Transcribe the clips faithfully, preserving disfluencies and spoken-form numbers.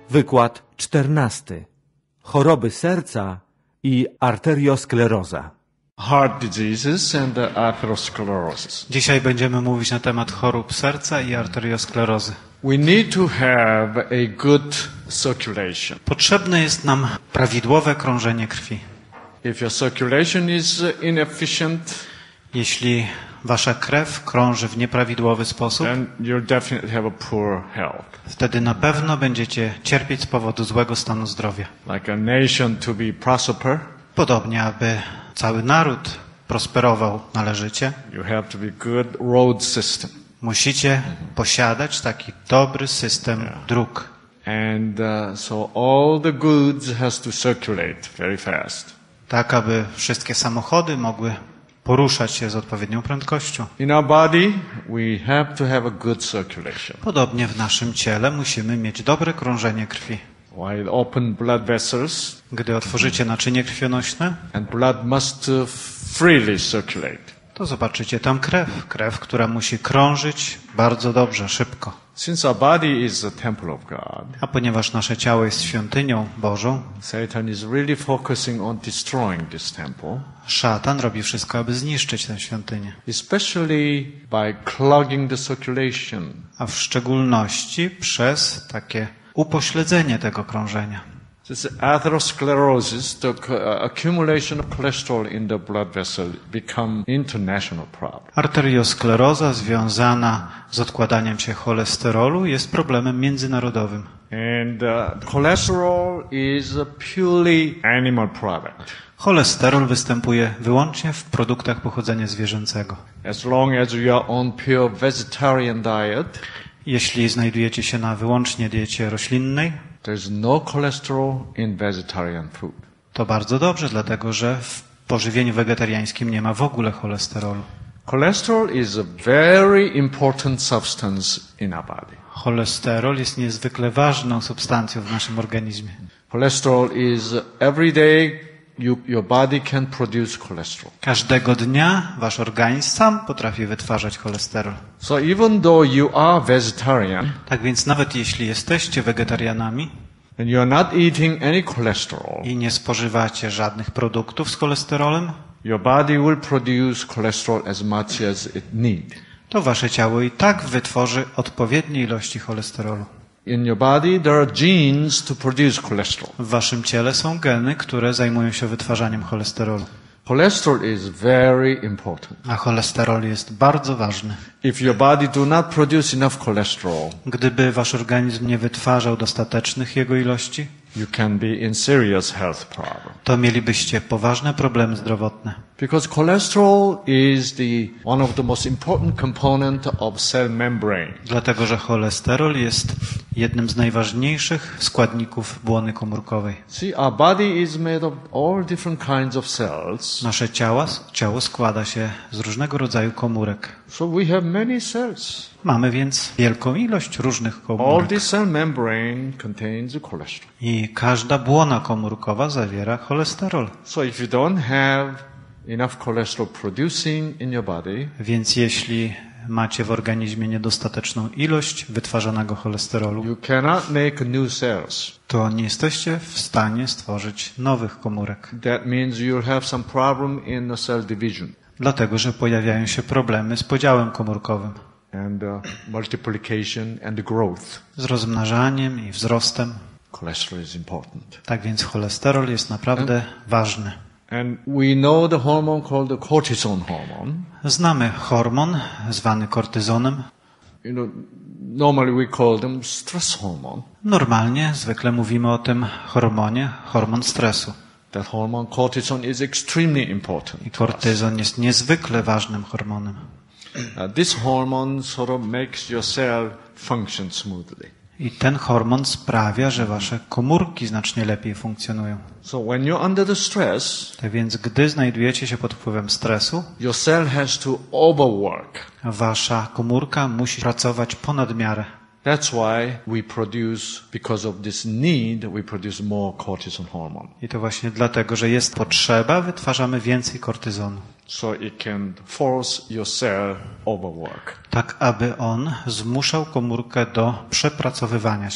Wykład czternasty. Choroby serca i arterioskleroza. Heart diseases and atherosclerosis. Dzisiaj będziemy mówić na temat chorób serca i arteriosklerozy. We need to have a good circulation. Potrzebne jest nam prawidłowe krążenie krwi. If your circulation is inefficient, Jeśli wasza krew krąży w nieprawidłowy sposób, then you'll definitely have a poor health. wtedy na pewno będziecie cierpieć z powodu złego stanu zdrowia. Like a nation to be prosper, Podobnie, aby cały naród prosperował należycie, you have to be good road system. musicie posiadać taki dobry system dróg. And uh, so all the goods has to circulate very fast. Tak, aby wszystkie samochody mogły poruszać się z odpowiednią prędkością. In our body, we have to have a good circulation. Podobnie w naszym ciele musimy mieć dobre krążenie krwi. While open blood vessels, Gdy otworzycie naczynie krwionośne, and blood must uh, freely circulate. to zobaczycie tam krew. Krew, która musi krążyć bardzo dobrze, szybko. Since our body is a temple of God, A ponieważ nasze ciało jest świątynią Bożą, Satan is really focusing on destroying this temple, szatan robi wszystko, aby zniszczyć tę świątynię. especially by clogging the circulation. A w szczególności przez takie upośledzenie tego krążenia. This atherosclerosis, the uh, accumulation of cholesterol in the blood vessel, become international problem. Arterioskleroza związana z odkładaniem się cholesterolu jest problemem międzynarodowym. And uh, cholesterol is a purely animal product. Cholesterol występuje wyłącznie w produktach pochodzenia zwierzęcego. As long as you are on pure vegetarian diet, Jeśli znajdujecie się na wyłącznie diecie roślinnej, there's no cholesterol in vegetarian food. to bardzo dobrze, dlatego że w pożywieniu wegetariańskim nie ma w ogóle cholesterolu. Cholesterol is a very important substance in our body. Cholesterol jest niezwykle ważną substancją w naszym organizmie. Cholesterol is every day you, your body can produce cholesterol. Każdego dnia wasz organizm sam potrafi wytwarzać cholesterol. So even though you are vegetarian Tak więc nawet jeśli jesteście wegetarianami and you are not eating any cholesterol, i nie spożywacie żadnych produktów z cholesterolem, your body will produce cholesterol as much as it needs. to wasze ciało i tak wytworzy odpowiednie ilości cholesterolu. In your body there are genes to produce cholesterol. W waszym ciele są geny, które zajmują się wytwarzaniem cholesterolu. Cholesterol is very important. A cholesterol jest bardzo ważny. If your body do not produce enough cholesterol, Gdyby wasz organizm nie wytwarzał dostatecznych jego ilości, you can be in serious health problem. to mielibyście poważne problemy zdrowotne. Because cholesterol is the one of the most important component of cell membrane. Dlatego, że cholesterol jest jednym z najważniejszych składników błony komórkowej. See, our body is made of all different kinds of cells. Nasze ciało, ciało składa się z różnego rodzaju komórek. So we have many cells. Mamy więc wielką ilość różnych All komórek. this cell membrane contains the cholesterol. I każda błona komórkowa zawiera cholesterol. So if you don't have enough cholesterol producing in your body, Więc jeśli macie w organizmie niedostateczną ilość wytwarzanego cholesterolu, you cannot make new cells. to nie jesteście w stanie stworzyć nowych komórek. That means you'll have some problem in the cell division Dlatego, że pojawiają się problemy z podziałem komórkowym, and uh, multiplication and growth. z rozmnażaniem i wzrostem. Cholesterol is important. Tak więc cholesterol jest naprawdę ważny. And we know the hormone called the cortisol hormone. Znamy hormon zwany kortyzonem. You know, normally we call them stress hormone. Normalnie zwykle mówimy o tym hormonie, hormon stresu. That hormone cortisol is extremely important. I kortyzon jest niezwykle ważnym hormonem. Uh, this hormone sort of makes your cell function smoothly. I ten hormon sprawia, że wasze komórki znacznie lepiej funkcjonują. So when you're under the stress, Tak więc gdy znajdujecie się pod wpływem stresu, your cell has to overwork. wasza komórka musi pracować ponad miarę. That's why we produce, because of this need, we produce more cortisol hormone. I to właśnie dlatego, że jest potrzeba, wytwarzamy więcej kortyzonu. So it can force your cell overwork. Tak, aby on zmuszał komórkę do przepracowywania się.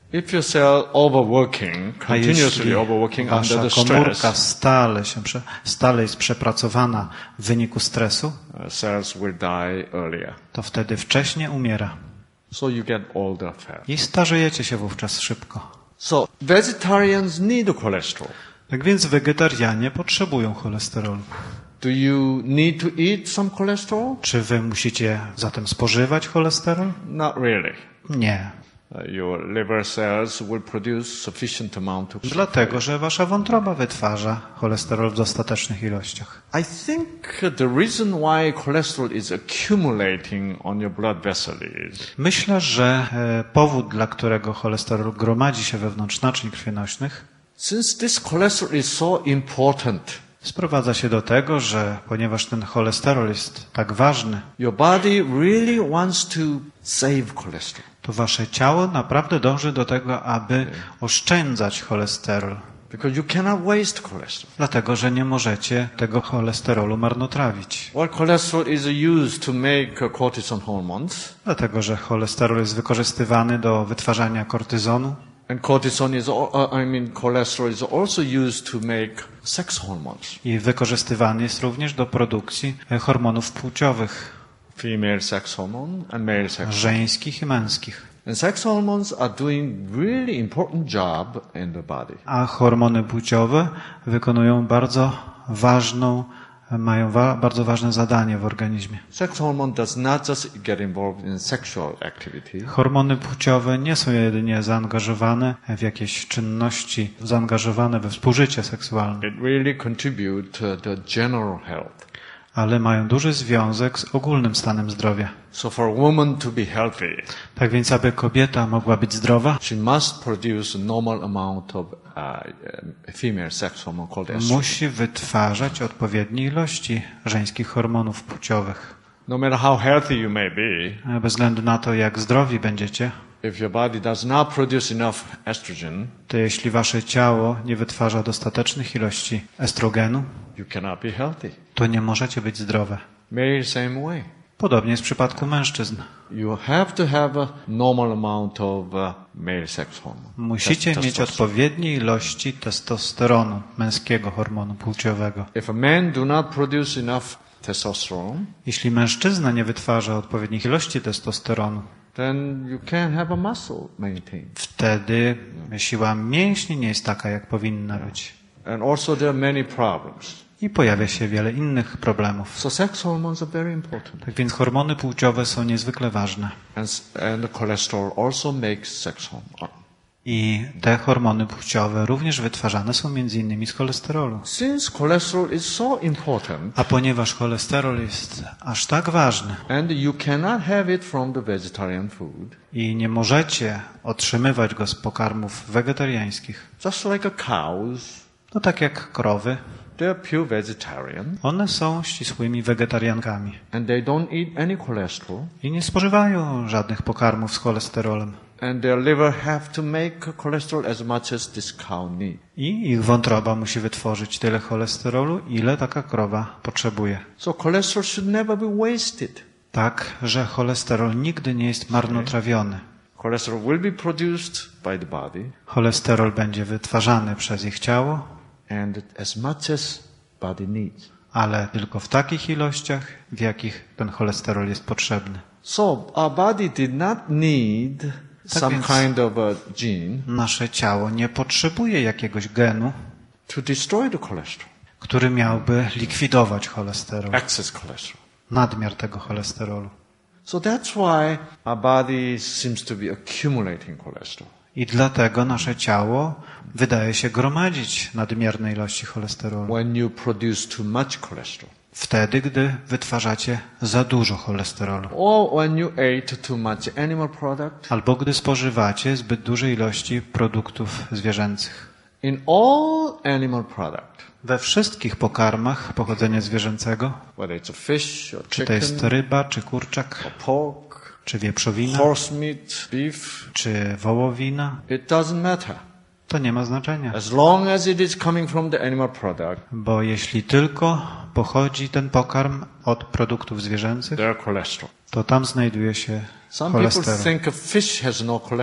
If your cell overworking, A continuously jeśli overworking under wasza the komórka stress, stale, się, prze- stale jest przepracowana w wyniku stresu, uh, cells will die earlier. to wtedy wcześniej umiera. So you get older fat. I starzejecie się wówczas szybko. So vegetarians need cholesterol. Tak więc wegetarianie potrzebują cholesterolu. Do you need to eat some cholesterol? Czy wy musicie zatem spożywać cholesterol? Not really. Nie. Uh, your liver cells will produce sufficient amount of Dlatego, że wasza wątroba wytwarza cholesterol w dostatecznych ilościach. I think the reason why cholesterol is accumulating on your blood vessel is Myślę, że e, powód, dla którego cholesterol gromadzi się wewnątrz naczyń krwionośnych, since this cholesterol is so important, sprowadza się do tego, że ponieważ ten cholesterol jest tak ważny, your body really wants to save cholesterol. to wasze ciało naprawdę dąży do tego, aby oszczędzać cholesterol. Because you cannot waste cholesterol. Dlatego, że nie możecie tego cholesterolu marnotrawić. Well, cholesterol is used to make uh, cortisol hormones, Dlatego, że cholesterol jest wykorzystywany do wytwarzania kortyzonu, and cortisol is, al- uh, I mean, cholesterol is also used to make sex hormones. i wykorzystywany jest również do produkcji e, hormonów płciowych, Female sex hormone and male sex hormone. żeńskich i męskich. And sex hormones are doing really important job in the body. A hormony płciowe wykonują bardzo ważną, mają wa- bardzo ważne zadanie w organizmie. Sex hormone does not just get involved in sexual activity. Hormony płciowe nie są jedynie zaangażowane w jakieś czynności, zaangażowane we współżycie seksualne, It really contribute to the general health. ale mają duży związek z ogólnym stanem zdrowia. So for a woman to be healthy, Tak więc, aby kobieta mogła być zdrowa, she must produce a normal amount of uh, um, female sex hormone called estrogen. musi wytwarzać odpowiednie ilości żeńskich hormonów płciowych. No matter how healthy you may be, Bez względu na to, jak zdrowi będziecie, if your body does not produce enough estrogen, to jeśli wasze ciało nie wytwarza dostatecznych ilości estrogenu, you cannot be healthy. to nie możecie być zdrowe. Male same way. Podobnie jest w przypadku mężczyzn. You have to have a normal amount of uh, male sex hormone. Musicie Tes- mieć testosterone. odpowiednie ilości testosteronu, męskiego hormonu płciowego. If a man do not produce enough testosterone, Jeśli mężczyzna nie wytwarza odpowiednich ilości testosteronu, then you can't have a muscle maintained. wtedy siła mięśni nie jest taka, jak powinna być. And also there are many problems. I pojawia się wiele innych problemów. So sex hormones are very important. Tak więc hormony płciowe są niezwykle ważne. And, s- and the cholesterol also makes sex hormone. I te hormony płciowe również wytwarzane są między innymi z cholesterolu. Since cholesterol is so important, A ponieważ cholesterol jest aż tak ważny and you cannot have it from the vegetarian food, i nie możecie otrzymywać go z pokarmów wegetariańskich, just like a cows, to tak jak krowy, they're pure vegetarian, one są ścisłymi wegetariankami and they don't eat any cholesterol, i nie spożywają żadnych pokarmów z cholesterolem. and their liver have to make cholesterol as much as this cow need. I ich wątroba musi wytworzyć tyle cholesterolu, ile taka krowa potrzebuje. So cholesterol should never be wasted. Tak, że cholesterol nigdy nie jest marnotrawiony. Cholesterol will be produced by the body, Cholesterol będzie wytwarzany przez ich ciało, and as much as body needs. ale tylko w takich ilościach, w jakich ten cholesterol jest potrzebny. So our body did not need some więc- kind of a gene Nasze ciało nie potrzebuje jakiegoś genu, to destroy the cholesterol, który miałby likwidować cholesterol, excess cholesterol. nadmiar tego cholesterolu. So that's why our body seems to be accumulating cholesterol. I dlatego nasze ciało wydaje się gromadzić nadmierne ilości cholesterolu. When you produce too much cholesterol, Wtedy, gdy wytwarzacie za dużo cholesterolu. or when you ate too much animal product, Albo gdy spożywacie zbyt duże ilości produktów zwierzęcych. in all animal product, We wszystkich pokarmach pochodzenia zwierzęcego, whether it's a fish or czy to jest chicken ryba, czy kurczak, or pork, czy wieprzowina, horse meat, beef, czy wołowina, it doesn't matter. to nie ma znaczenia. As long as it is coming from the animal product, Bo jeśli tylko pochodzi ten pokarm od produktów zwierzęcych, there are cholesterol. to tam znajduje się Some people cholesterol. think a fish has no cholesterol.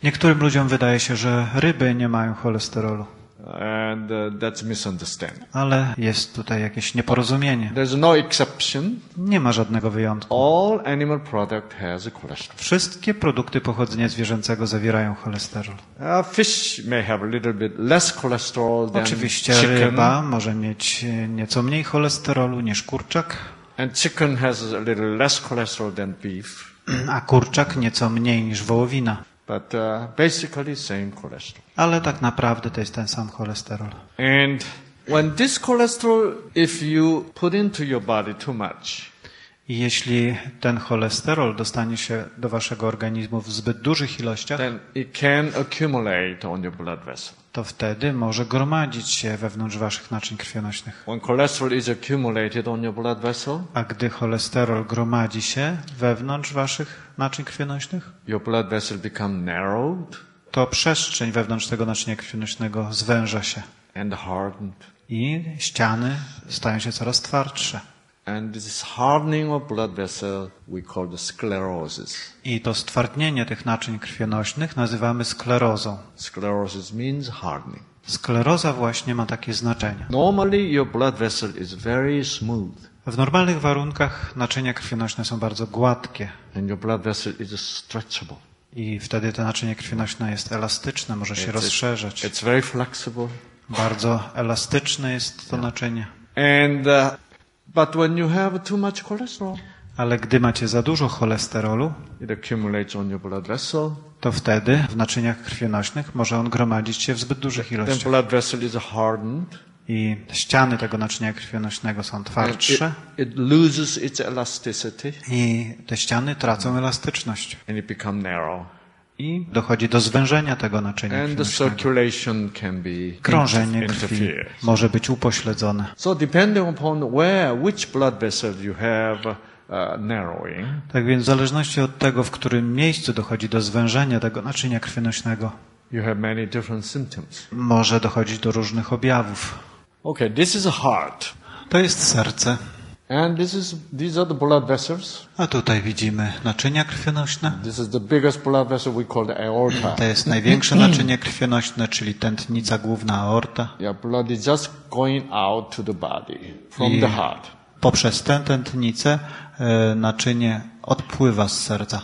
Niektórym ludziom wydaje się, że ryby nie mają cholesterolu, and uh, that's misunderstanding. ale jest tutaj jakieś nieporozumienie. There's no exception. Nie ma żadnego wyjątku. All animal product has a cholesterol. Wszystkie produkty pochodzenia zwierzęcego zawierają cholesterol. Uh, fish may have a little bit less cholesterol than Oczywiście chicken, ryba może mieć nieco mniej cholesterolu niż kurczak, and chicken has a little less cholesterol than beef. a kurczak nieco mniej niż wołowina. But uh, basically same cholesterol. Ale tak naprawdę to jest ten sam cholesterol. And when this cholesterol, if you put into your body too much, I jeśli ten cholesterol dostanie się do waszego organizmu w zbyt dużych ilościach, then it can accumulate on your blood vessel. to wtedy może gromadzić się wewnątrz waszych naczyń krwionośnych. When cholesterol is accumulated on your blood vessel, A gdy cholesterol gromadzi się wewnątrz waszych naczyń krwionośnych, your blood vessel become narrowed to przestrzeń wewnątrz tego naczynia krwionośnego zwęża się and hardened. i ściany stają się coraz twardsze. And this hardening of blood vessel we call the sclerosis. I to stwardnienie tych naczyń krwionośnych nazywamy sklerozą. Sclerosis means hardening. Skleroza właśnie ma takie znaczenie. Normally your blood vessel is very smooth W normalnych warunkach naczynia krwionośne są bardzo gładkie and your blood vessel is stretchable. i wtedy to naczynie krwionośne jest elastyczne, może się It's- rozszerzać. It's very flexible. Bardzo elastyczne jest to naczynie. And uh, but when you have too much cholesterol, Ale gdy macie za dużo cholesterolu, it accumulates on your blood vessel. to wtedy w naczyniach krwionośnych może on gromadzić się w zbyt dużych Then ilościach. blood vessel is hardened. I ściany tego naczynia krwionośnego są And it, twardsze it loses its elasticity i te ściany tracą elastyczność. and it becomes narrow. I dochodzi do zwężenia tego naczynia And the krwionośnego. circulation can be Krążenie krwi interfere. może być upośledzone. So depending upon where, which blood vessel you have uh, narrowing, Tak więc w zależności od tego, w którym miejscu dochodzi do zwężenia tego naczynia krwionośnego, you have many different symptoms. może dochodzić do różnych objawów. Okay, this is a heart. To jest serce, And this is, these are the blood vessels. a tutaj widzimy naczynia krwionośne. This is the biggest blood vessel we call the aorta. To jest największe naczynie krwionośne, czyli tętnica główna aorta. Yeah, blood is just going out to the body from I the heart. poprzez tę tętnicę e, naczynie odpływa z serca.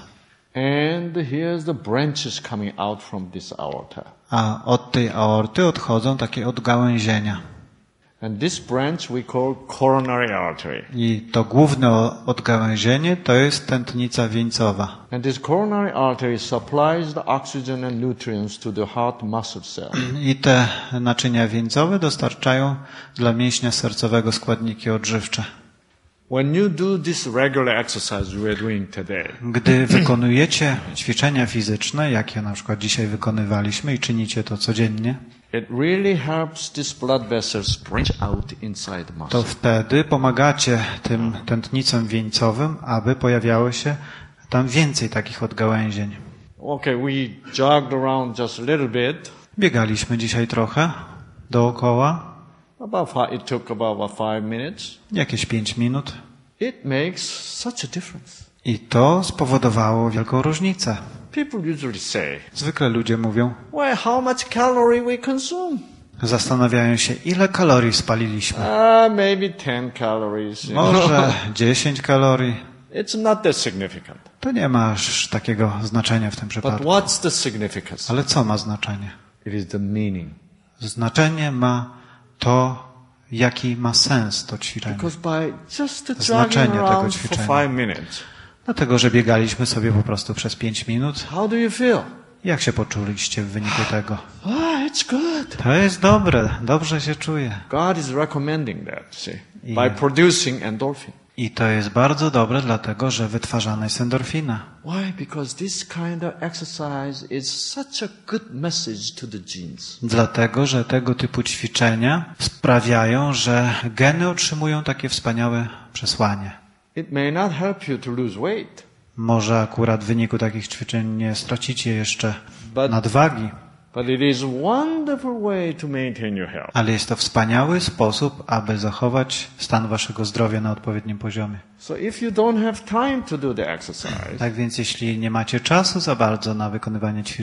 And here's the branches coming out from this aorta. A od tej aorty odchodzą takie odgałęzienia. And this branch we call coronary artery. I to główne o- odgałęzienie to jest tętnica wieńcowa. And this coronary artery supplies the oxygen and nutrients to the heart muscle cell. I te naczynia wieńcowe dostarczają dla mięśnia sercowego składniki odżywcze. When you do this regular exercise we are doing today, Gdy wykonujecie ćwiczenia fizyczne, jakie na przykład dzisiaj wykonywaliśmy i czynicie to codziennie, it really helps these blood vessels branch out inside the to muscle. wtedy pomagacie tym tętnicom wieńcowym, aby pojawiało się tam więcej takich odgałęzień. Okay, we jogged around just a little bit. Biegaliśmy dzisiaj trochę dookoła, About five, it took about what, five minutes. jakieś pięć minut, It makes such a difference. i to spowodowało wielką różnicę. People usually say, Zwykle ludzie mówią, well, how much calorie we consume? zastanawiają się, ile kalorii spaliliśmy. Uh, maybe ten calories. You know? Może dziesięć kalorii. It's not that significant. To nie ma aż takiego znaczenia w tym But przypadku. what's the significance? Ale co ma znaczenie? It is the meaning. Znaczenie ma to, jaki ma sens to ćwiczenie. Because by just the Znaczenie jogging tego around for ćwiczenia. five minutes, Dlatego, że biegaliśmy sobie po prostu przez pięć minut. how do you feel? Jak się poczuliście w wyniku tego? Ah, it's good. To jest dobre, dobrze się czuję. God is recommending that, see, by Yeah. producing endorphin. I to jest bardzo dobre, dlatego że wytwarzana jest endorfina. Why? Because this kind of exercise is such a good message to the genes. Dlatego, że tego typu ćwiczenia sprawiają, że geny otrzymują takie wspaniałe przesłanie. It may not help you to lose weight, Może akurat w wyniku takich ćwiczeń nie stracicie jeszcze But- nadwagi, but it is a wonderful way to maintain your health. ale jest to wspaniały sposób, aby zachować stan waszego zdrowia na odpowiednim poziomie. So if you don't have time to do the exercise, Tak więc jeśli nie macie czasu za bardzo na wykonywanie ćwiczeń,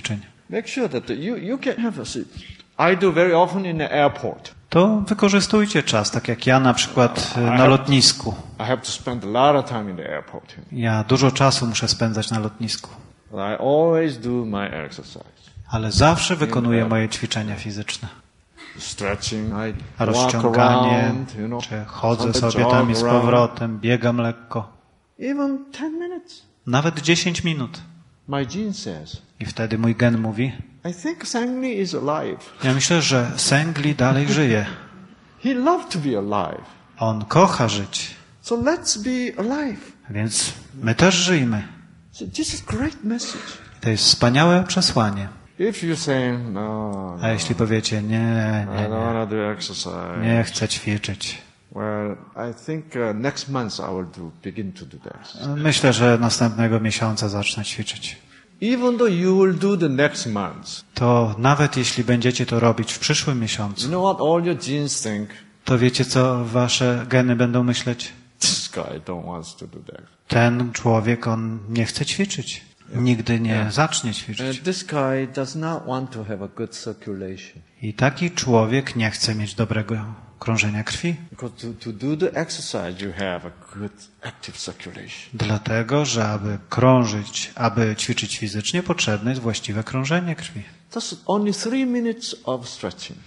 make sure that you, you can have a seat. I do very often in the airport. To wykorzystujcie czas, tak jak ja na przykład na lotnisku. I have to spend a lot of time in the airport. Ja dużo czasu muszę spędzać na lotnisku. But I always do my exercise. Ale zawsze wykonuję moje ćwiczenia fizyczne. Stretching, I Rozciąganie, walk around, you know, czy chodzę sometimes sobie tam i z jog around. powrotem, biegam lekko. Even ten minutes. Nawet dziesięć minut. My gene says, I wtedy mój gen mówi, I think Sangli is alive. ja myślę, że Sengli dalej żyje. He loved to be alive. On kocha żyć. So let's be alive. Więc my też żyjmy. So this is great message. To jest wspaniałe przesłanie. If you say, no, A jeśli powiecie, nie, I nie, don't nie, want to do exercise. nie chcę ćwiczyć. Well, I think uh, next month I will do, begin to do that. Myślę, że następnego miesiąca zacznę ćwiczyć. Even though you will do the next month, To nawet jeśli będziecie to robić w przyszłym you miesiącu, know what all your genes think? to wiecie, co wasze geny będą myśleć? This guy don't want to do that. Ten człowiek, on nie chce ćwiczyć. Nigdy nie zacznie ćwiczyć. And this guy does not want to have a good circulation. I taki człowiek nie chce mieć dobrego krążenia krwi. Because to, to do the exercise, you have a good active circulation. Dlatego, że aby krążyć, aby ćwiczyć fizycznie, potrzebne jest właściwe krążenie krwi. Just only three minutes of stretching.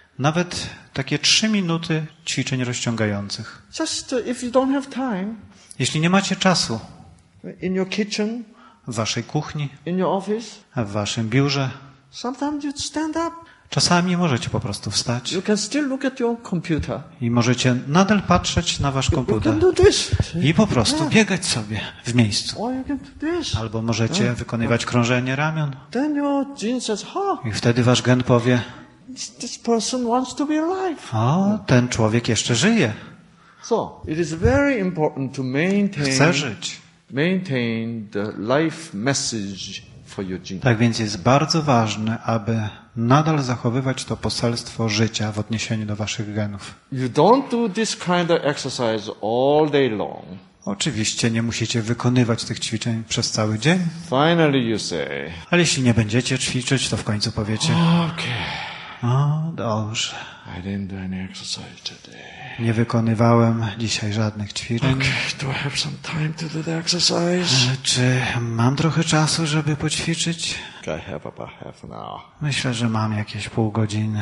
Nawet takie trzy minuty ćwiczeń rozciągających. Just uh, if you don't have time, Jeśli nie macie czasu in your kitchen, w waszej kuchni, in your office, w waszym biurze, sometimes you stand up. czasami możecie po prostu wstać You can still look at your computer. i możecie nadal patrzeć na wasz You komputer can do this. i po prostu biegać sobie w miejscu. Or you can do this. Albo możecie wykonywać krążenie ramion. Then your gene says, huh, I wtedy wasz gen powie, this, this person wants to be alive. o, ten człowiek jeszcze żyje, So, it is very important to maintain, chce żyć. maintain the life message for your gene. Tak więc jest bardzo ważne, aby nadal zachowywać to poselstwo życia w odniesieniu do waszych genów. You don't do this kind of exercise all day long. Oczywiście nie musicie wykonywać tych ćwiczeń przez cały dzień, Finally you say, ale jeśli nie będziecie ćwiczyć, to w końcu powiecie, okay, o, dobrze, I didn't do any exercise today. nie wykonywałem dzisiaj żadnych ćwiczeń. Okay, do I have some time to do the exercise? Czy mam trochę czasu, żeby poćwiczyć? I have about half an hour. Myślę, że mam jakieś pół godziny.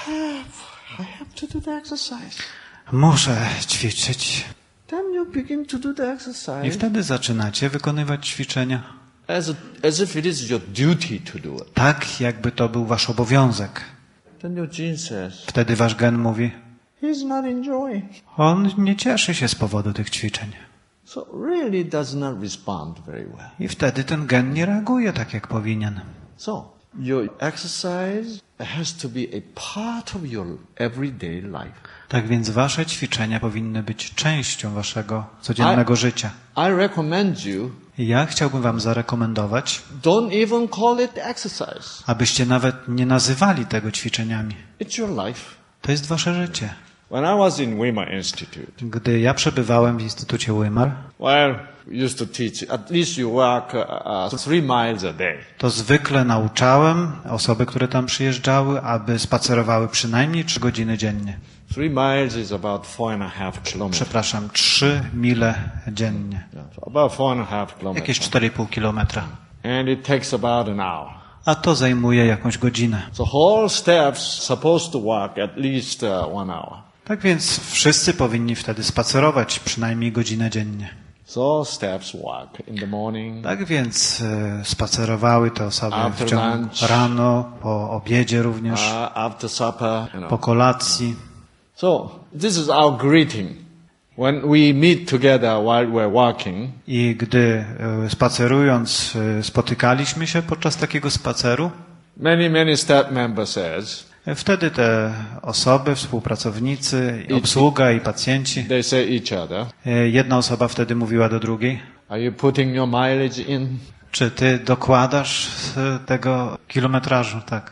I have to do the exercise. Muszę ćwiczyć. Then you begin to do the exercise I wtedy zaczynacie wykonywać ćwiczenia as, a, as if it is your duty to do it. tak, jakby to był wasz obowiązek. Then your gene says, Wtedy wasz gen mówi, he's not enjoying. on nie cieszy się z powodu tych ćwiczeń. So really does not respond very well. I wtedy ten gen nie reaguje tak, jak powinien. So your exercise has to be a part of your everyday life. Tak więc wasze ćwiczenia powinny być częścią waszego codziennego I- życia. I recommend you, I ja chciałbym wam zarekomendować, don't even call it exercise. abyście nawet nie nazywali tego ćwiczeniami. It's your life. To jest wasze życie. When I was in Weimar Institute, Gdy ja przebywałem w Instytucie Weimar, well, we used to teach, at least you walk uh, uh, three miles a day. to zwykle nauczałem osoby, które tam przyjeżdżały, aby spacerowały przynajmniej trzy godziny dziennie. Three miles is about four and a half kilometers. Przepraszam, trzy mile dziennie. Yeah, so about four and a half kilometers. Jakieś cztery i pół kilometra. And it takes about an hour. A to zajmuje jakąś godzinę. So whole staff's supposed to walk at least uh, one hour. Tak więc wszyscy powinni wtedy spacerować przynajmniej godzinę dziennie. So staffs walk in the morning, Tak więc e, spacerowały te osoby w After ciągu lunch. rano, po obiedzie również, uh, after supper, you po know. kolacji. So this is our greeting. When we meet together while we're walking, I gdy e, spacerując e, spotykaliśmy się podczas takiego spaceru, many, many staff members says, e, wtedy te osoby, współpracownicy, i obsługa i pacjenci, they say each other, e, jedna osoba wtedy mówiła do drugiej, are you putting your mileage in? czy ty dokładasz e, tego kilometrażu? Tak.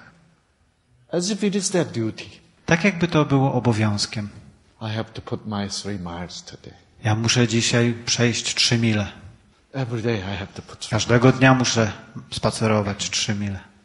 As if it is their duty. Tak jakby to było obowiązkiem. I have to put my three miles today. Ja muszę dzisiaj przejść trzy mile. Every day I have to put three. Każdego dnia muszę spacerować trzy mile.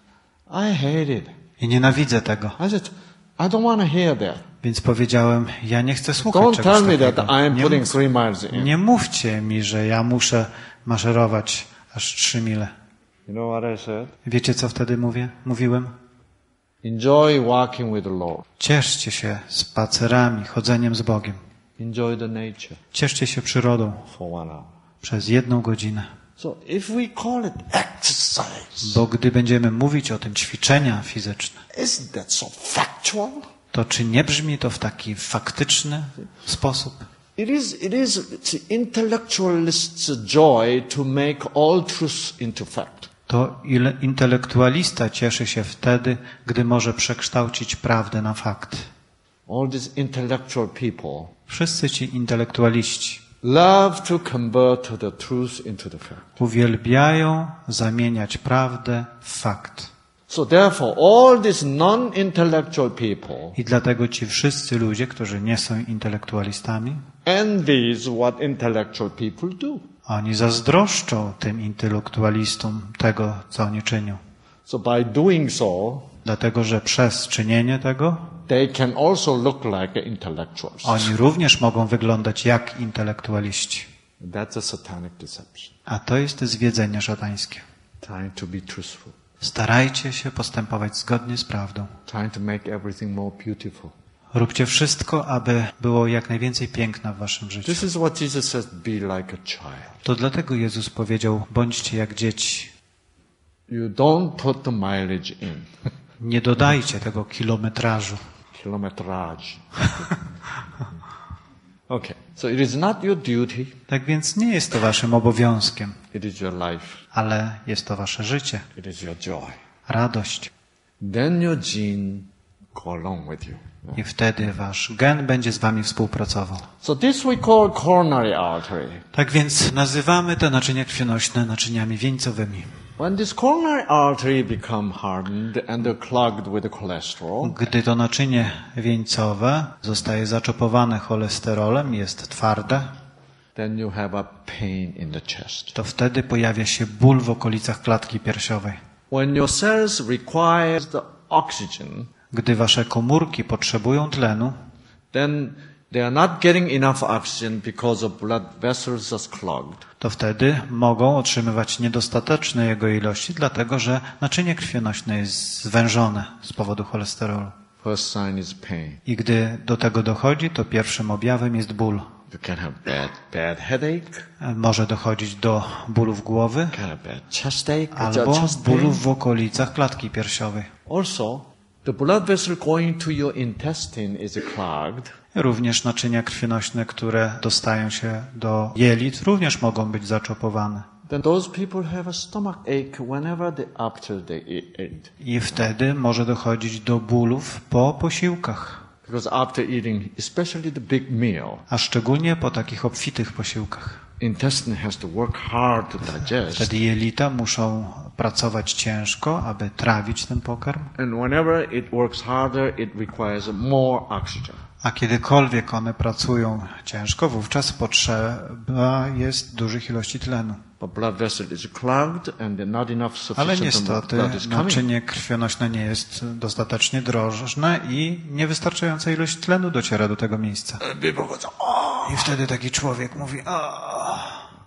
I hate it. I nienawidzę tego. I said, I don't want to hear that. Więc powiedziałem, ja nie chcę słuchać Don't czegoś tell me that takiego. I am Nie, putting three miles in. nie mówcie mi, że ja muszę maszerować aż trzy mile. You know what I said? Wiecie, co wtedy mówię? Mówiłem? Enjoy walking with the Lord. Cieszcie się spacerami, chodzeniem z Bogiem. Enjoy the nature Cieszcie się przyrodą for one hour. przez jedną godzinę. So if we call it exercise, Bo gdy będziemy mówić o tym ćwiczenia fizyczne, isn't that so factual? to czy nie brzmi to w taki faktyczny sposób? It is, it is the intellectualist's joy to make all truth into fact. To ile intelektualista cieszy się wtedy, gdy może przekształcić prawdę na fakt. All these intellectual people Wszyscy ci intelektualiści love to convert the truth into the fact. uwielbiają zamieniać prawdę w fakt. So therefore, all these non-intellectual people I dlatego ci wszyscy ludzie, którzy nie są intelektualistami, envies what intellectual people do. oni zazdroszczą tym intelektualistom tego, co oni czynią. So by doing so, Dlatego, że przez czynienie tego they can also look like intellectuals. oni również mogą wyglądać jak intelektualiści. That's a satanic deception. A to jest zwiedzenie szatańskie. Trying to be truthful. Starajcie się postępować zgodnie z prawdą. Trying to make everything more beautiful. Róbcie wszystko, aby było jak najwięcej piękna w waszym życiu. This is what Jesus says, be like a child. To dlatego Jezus powiedział, bądźcie jak dzieci. You don't put the mileage in. Nie dodajcie tego kilometrażu. Kilometrage. Okay. So it is not your duty, Tak więc nie jest to waszym obowiązkiem, it is your life. ale jest to wasze życie, It is your joy. radość. Then your gene go along with you. I wtedy wasz gen będzie z wami współpracował. So this we call coronary artery. Tak więc nazywamy te naczynia krwionośne naczyniami wieńcowymi. When this coronary artery become hardened and clogged with the cholesterol, Gdy to naczynie wieńcowe zostaje zaczopowane cholesterolem, jest twarde, then you have a pain in the chest. to wtedy pojawia się ból w okolicach klatki piersiowej. When your cells require the oxygen, Gdy wasze komórki potrzebują tlenu, then they are not getting enough oxygen because of blood vessels are clogged. to wtedy mogą otrzymywać niedostateczne jego ilości, dlatego że naczynie krwionośne jest zwężone z powodu cholesterolu. First sign is pain. I gdy do tego dochodzi, to pierwszym objawem jest ból. You can have bad, bad headache, Może dochodzić do bólów głowy can have bad chest ache, albo chest pain. bólów w okolicach klatki piersiowej. Also, the blood vessel going to your intestine is clogged. Również naczynia krwionośne, które dostają się do jelit, również mogą być zaczopowane. Then those people have a stomach ache whenever they after they e- ate. I wtedy może dochodzić do bólów po posiłkach, Because after eating, especially the big meal, a szczególnie po takich obfitych posiłkach. intestine has to work hard to digest. Wtedy jelita muszą pracować ciężko, aby trawić ten pokarm, And whenever it works harder, it requires more oxygen. a kiedykolwiek one pracują ciężko, wówczas potrzeba jest dużych ilości tlenu. But blood vessel is clogged and not enough Ale sufficient niestety blood is coming. naczynie krwionośne nie jest dostatecznie drożne i niewystarczająca ilość tlenu dociera do tego miejsca. And people go, oh. I wtedy taki człowiek mówi, o,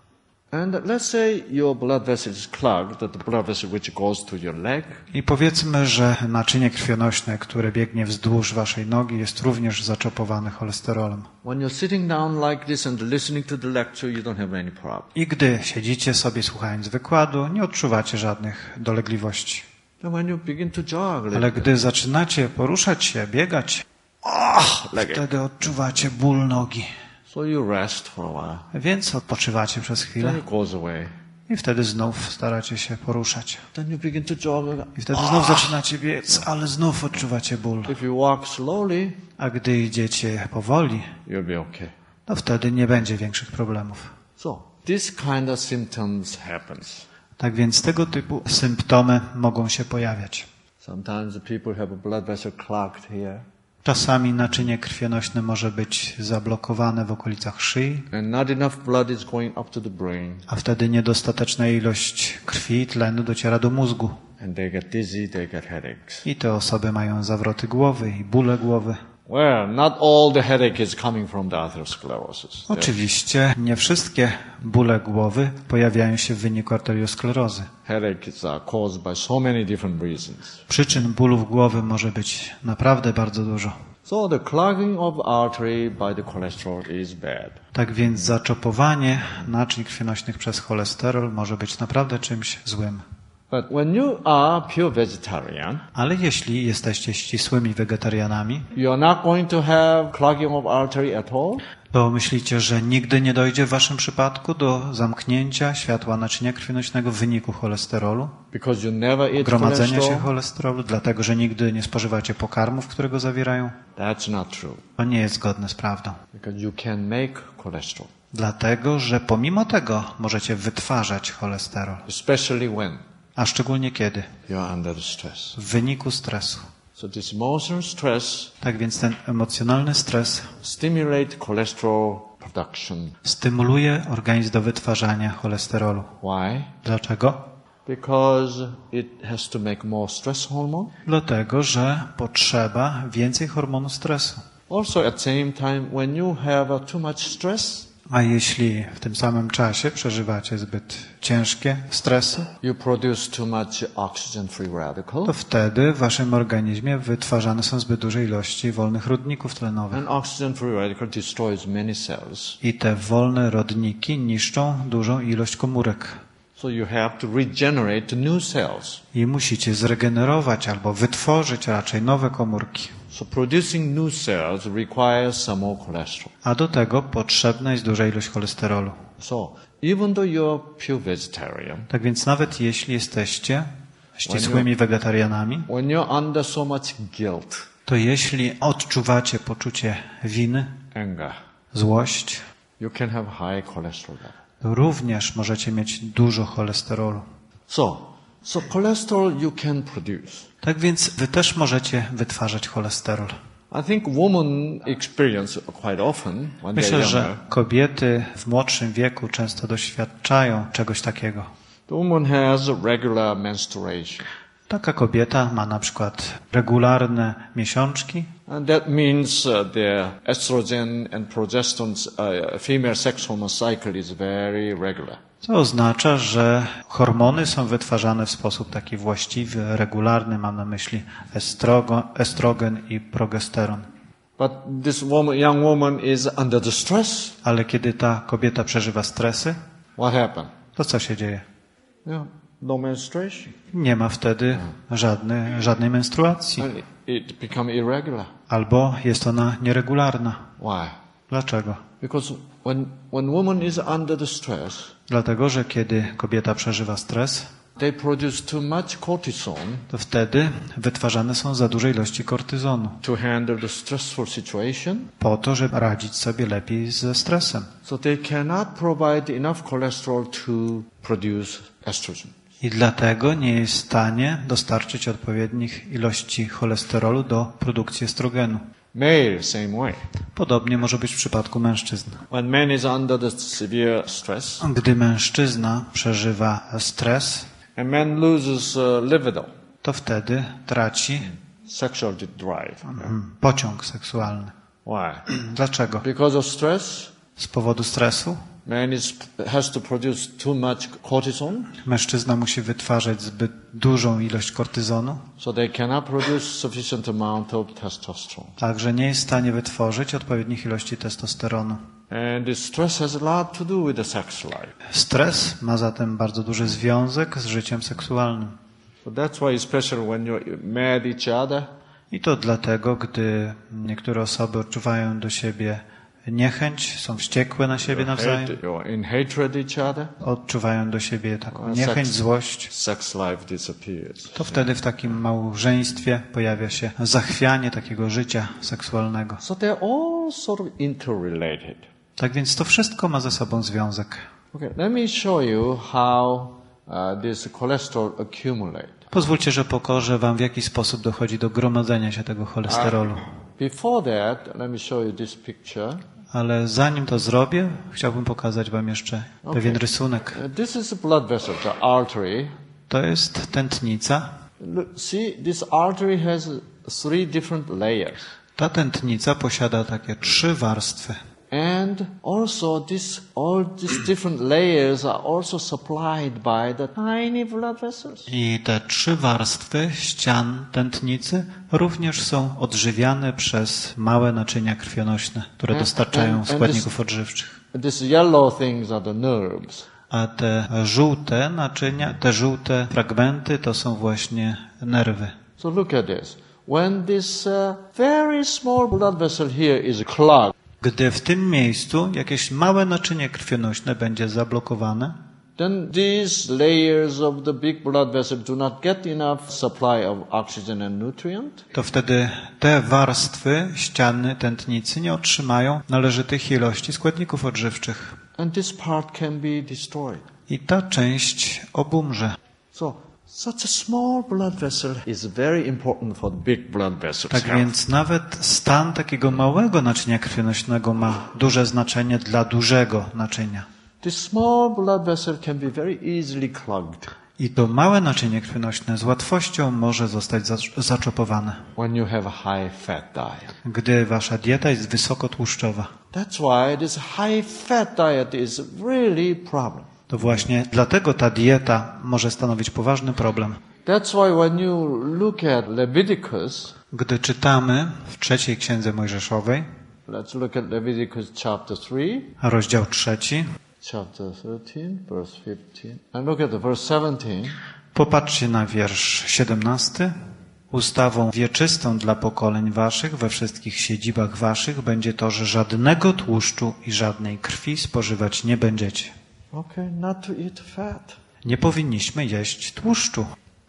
And let's say your blood vessel is clogged, that the blood vessel which goes to your leg, i powiedzmy, że naczynie krwionośne, które biegnie wzdłuż waszej nogi, jest również zaczopowane cholesterolem. when you're sitting down like this and listening to the lecture, you don't have any problem. I gdy siedzicie sobie słuchając wykładu, nie odczuwacie żadnych dolegliwości. And when you begin to jog, a little Ale bit, gdy zaczynacie poruszać się, biegać, like it. wtedy odczuwacie ból nogi. So you rest for a while, Więc odpoczywacie przez then chwilę it goes away. i wtedy znów staracie się poruszać. Then you begin to jog again. I wtedy znów zaczynacie biec, ale znów odczuwacie ból. If you walk slowly, A gdy idziecie powoli, you'll be okay. to wtedy nie będzie większych problemów. So this kind of symptoms happens. Tak więc tego typu symptomy mogą się pojawiać. Sometimes the people have a blood vessel clogged here. Czasami naczynie krwionośne może być zablokowane w okolicach szyi, and not enough blood is going up to the brain, a wtedy niedostateczna ilość krwi i tlenu dociera do mózgu. and they get dizzy, they get headaches. I te osoby mają zawroty głowy i bóle głowy. Well, not all the headache is coming from the atherosclerosis. Oczywiście nie wszystkie bóle głowy pojawiają się w wyniku arteriosklerozy. Headaches are caused by so many different reasons. Przyczyn bólów głowy może być naprawdę bardzo dużo. So the clogging of artery by the cholesterol is bad. Tak więc zaczopowanie naczyń krwionośnych przez cholesterol może być naprawdę czymś złym. But when you are pure vegetarian, Ale jeśli jesteście ścisłymi wegetarianami, you are not going to have clogging of artery at all. to myślicie, że nigdy nie dojdzie w waszym przypadku do zamknięcia światła naczynia krwionośnego w wyniku cholesterolu, Because you never eat gromadzenia się cholesterol? cholesterolu, dlatego że nigdy nie spożywacie pokarmów, które go zawierają? That's not true. To nie jest zgodne z prawdą. Because you can make cholesterol, Dlatego, że pomimo tego możecie wytwarzać cholesterol. especially when A szczególnie kiedy? you are under the stress. W wyniku stresu. So this emotional stress Tak więc ten emocjonalny stres stimulate cholesterol production. stymuluje organizm do wytwarzania cholesterolu. Why? Dlaczego? Because it has to make more stress hormone. Dlatego, że potrzeba więcej hormonu stresu. Also at the same time, when you have uh, too much stress, A jeśli w tym samym czasie przeżywacie zbyt ciężkie stresy, you produce too much oxygen-free radical. to wtedy w waszym organizmie wytwarzane są zbyt duże ilości wolnych rodników tlenowych. And oxygen-free radical destroys many cells. I te wolne rodniki niszczą dużą ilość komórek. So you have to regenerate the new cells. I musicie zregenerować albo wytworzyć raczej nowe komórki. So producing new cells requires some more cholesterol. A do tego potrzebna jest duża ilość cholesterolu. So even though you're pure vegetarian, Tak więc nawet jeśli jesteście ścisłymi wegetarianami, when you're under so much guilt, to jeśli odczuwacie poczucie winy, anger, złość, you can have high cholesterol level. to również możecie mieć dużo cholesterolu. So, so cholesterol you can produce. Tak więc wy też możecie wytwarzać cholesterol. I think women experience quite often when they're Myślę, że younger. kobiety w młodszym wieku często doświadczają czegoś takiego. The woman has a regular menstruation. Taka kobieta ma na przykład regularne miesiączki, And that means uh, the estrogen and progesterone's uh, female sex hormone cycle is very regular. co oznacza, że hormony są wytwarzane w sposób taki właściwy, regularny. Mam na myśli estrogen, estrogen i progesteron. But this woman, young woman is under the stress. Ale kiedy ta kobieta przeżywa stresy, What happened? to co się dzieje? Yeah, no menstruation. Nie ma wtedy żadnej, żadnej menstruacji. And it, it become irregular. Albo jest ona nieregularna. Why? Dlaczego? Because when, when woman is under the stress, Dlatego, że kiedy kobieta przeżywa stres, they produce too much cortisol to wtedy wytwarzane są za duże ilości kortyzonu. to handle the stressful situation. Po to, żeby radzić sobie lepiej ze stresem. So they cannot provide enough cholesterol to produce estrogen. I dlatego nie jest w stanie dostarczyć odpowiednich ilości cholesterolu do produkcji estrogenu. Male, same way. Podobnie może być w przypadku mężczyzn. When man is under the severe stress, Gdy mężczyzna przeżywa stres, and man loses uh, libido, to wtedy traci sexual drive. mm, pociąg seksualny. Why? Dlaczego? Because of stress, Z powodu stresu man is, has to produce too much cortisol, mężczyzna musi wytwarzać zbyt dużą ilość kortyzonu, so they cannot produce sufficient amount of testosterone. także nie jest w stanie wytworzyć odpowiednich ilości testosteronu. And the stress has a lot to do with the sex life. Stres ma zatem bardzo duży związek z życiem seksualnym. So that's why, especially when you're mad at each other, I to dlatego, gdy niektóre osoby odczuwają do siebie niechęć, są wściekłe na siebie nawzajem, hate, you're in hatred each other, odczuwają do siebie taką niechęć, złość, sex life disappears. to wtedy w takim małżeństwie pojawia się zachwianie takiego życia seksualnego. So they're all sort of interrelated. Tak więc to wszystko ma ze sobą związek. Okay, let me show you how uh, this cholesterol accumulate. Pozwólcie, że pokażę wam, w jaki sposób dochodzi do gromadzenia się tego cholesterolu. Before that, let me show you this picture. Ale zanim to zrobię, chciałbym pokazać wam jeszcze Okay. pewien rysunek. Uh, This is a blood vessel, the artery. To jest tętnica. Look, see, this artery has three different layers. Ta tętnica posiada takie trzy warstwy. And also this, all these different layers are also supplied by the tiny blood vessels. I te trzy warstwy ścian tętnicy również są odżywiane przez małe naczynia krwionośne, które And- dostarczają and- and składników this- odżywczych. These yellow things are the nerves. A te żółte naczynia, te żółte fragmenty to są właśnie nerwy. So look at this. When this uh, very small blood vessel here is clogged, Gdy w tym miejscu jakieś małe naczynie krwionośne będzie zablokowane, then these layers of the big blood vessel do not get enough supply of oxygen and nutrient. to wtedy te warstwy ściany tętnicy nie otrzymają należytych ilości składników odżywczych. And this part can be destroyed. I ta część obumrze. So such a small blood vessel is very important for big blood vessels. Tak więc nawet stan takiego małego naczynia krwionośnego ma duże znaczenie dla dużego naczynia. This small blood vessel can be very easily clogged I to małe naczynie krwionośne z łatwością może zostać zacz- zaczopowane, when you have a high fat diet. gdy wasza dieta jest wysokotłuszczowa. That's why this high fat diet is really a problem. To właśnie dlatego ta dieta może stanowić poważny problem. That's why when you look at Leviticus, Gdy czytamy w trzeciej księdze Mojżeszowej, let's look at Leviticus chapter three, rozdział trzeci, chapter thirteen, verse fifteen, and look at the verse seventeen. popatrzcie na wiersz siedemnasty. Ustawą wieczystą dla pokoleń waszych we wszystkich siedzibach waszych będzie to, że żadnego tłuszczu i żadnej krwi spożywać nie będziecie. Okay, not to eat fat. Nie powinniśmy jeść tłuszczu.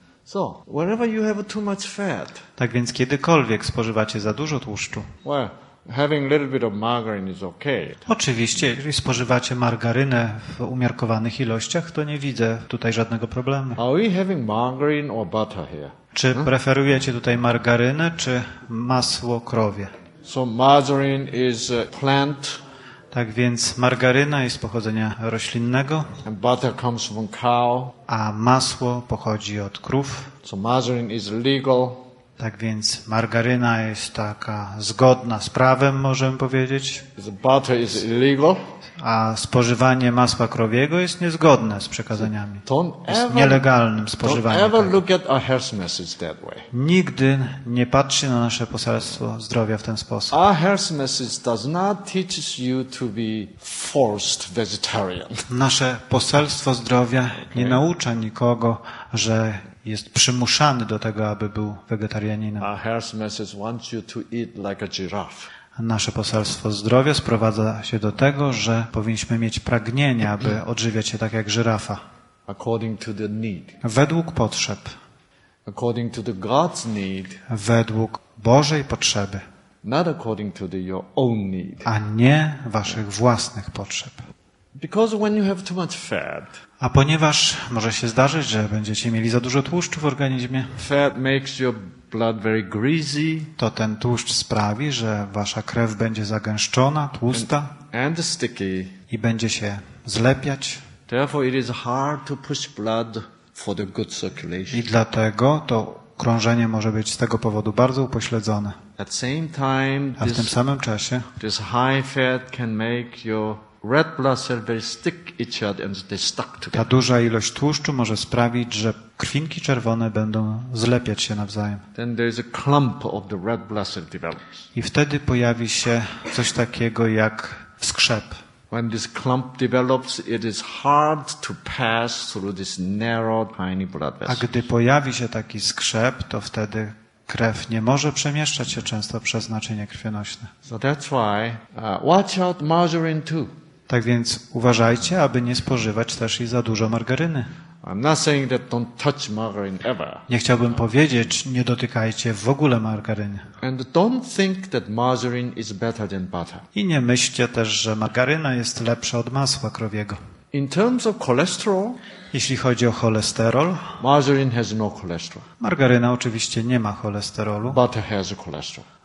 So, whenever you have too much fat, Tak więc kiedykolwiek spożywacie za dużo tłuszczu, well, having a little bit of margarine is okay. oczywiście, jeżeli spożywacie margarynę w umiarkowanych ilościach, to nie widzę tutaj żadnego problemu. Are we having margarine or butter here? Czy preferujecie tutaj margarynę, czy masło krowie? So margarine is a plant Tak więc margaryna jest pochodzenia roślinnego, and butter comes from cow. a masło pochodzi od krów. So margarine is legal. Tak więc margaryna jest taka zgodna z prawem, możemy powiedzieć, The butter is illegal. a spożywanie masła krowiego jest niezgodne z przekazaniami. Don't Jest ever, nielegalnym don't spożywaniem ever tego. look at our health message that way. Nigdy nie patrzcie na nasze poselstwo zdrowia w ten sposób. Our health message does not teach you to be forced vegetarian. Nasze poselstwo zdrowia nie naucza nikogo, że jest przymuszany do tego, aby był wegetarianinem. Our health message wants you to eat like a giraffe. Nasze poselstwo zdrowia sprowadza się do tego, że powinniśmy mieć pragnienie, aby odżywiać się tak jak żyrafa. According to the need. Według potrzeb, According to the God's need, według Bożej potrzeby, not according to the, your own need. a nie waszych własnych potrzeb. Because when you have too much fat, A ponieważ może się zdarzyć, że będziecie mieli za dużo tłuszczu w organizmie, fat makes your blood very greasy to ten tłuszcz sprawi, że wasza krew będzie zagęszczona, tłusta and sticky. i będzie się zlepiać. Therefore, it is hard to push blood for the good I circulation. dlatego to krążenie może być z tego powodu bardzo upośledzone. At the same time, A w tym this, samym czasie this high fat can make your red blood cells very stick each other and they stuck ta together. duża ilość tłuszczu może sprawić, że krwinki czerwone będą zlepiać się nawzajem. Then there is a clump of the red blood cell develops. I wtedy pojawi się coś takiego jak skrzep. When this clump develops, it is hard to pass through this narrow, tiny blood A vessel. gdy pojawi się taki skrzep, to wtedy krew nie może przemieszczać się często przez naczynie krwionośne. So that's why, uh, watch out margarine too. Tak więc uważajcie, aby nie spożywać też i za dużo margaryny. I'm not saying that don't touch margarine ever. Nie chciałbym powiedzieć, nie dotykajcie w ogóle margaryny. And don't think that margarine is better than butter. I nie myślcie też, że margaryna jest lepsza od masła krowiego. In terms of cholesterol, Jeśli chodzi o cholesterol, margarine has no cholesterol. margaryna oczywiście nie ma cholesterolu, Butter has a cholesterol.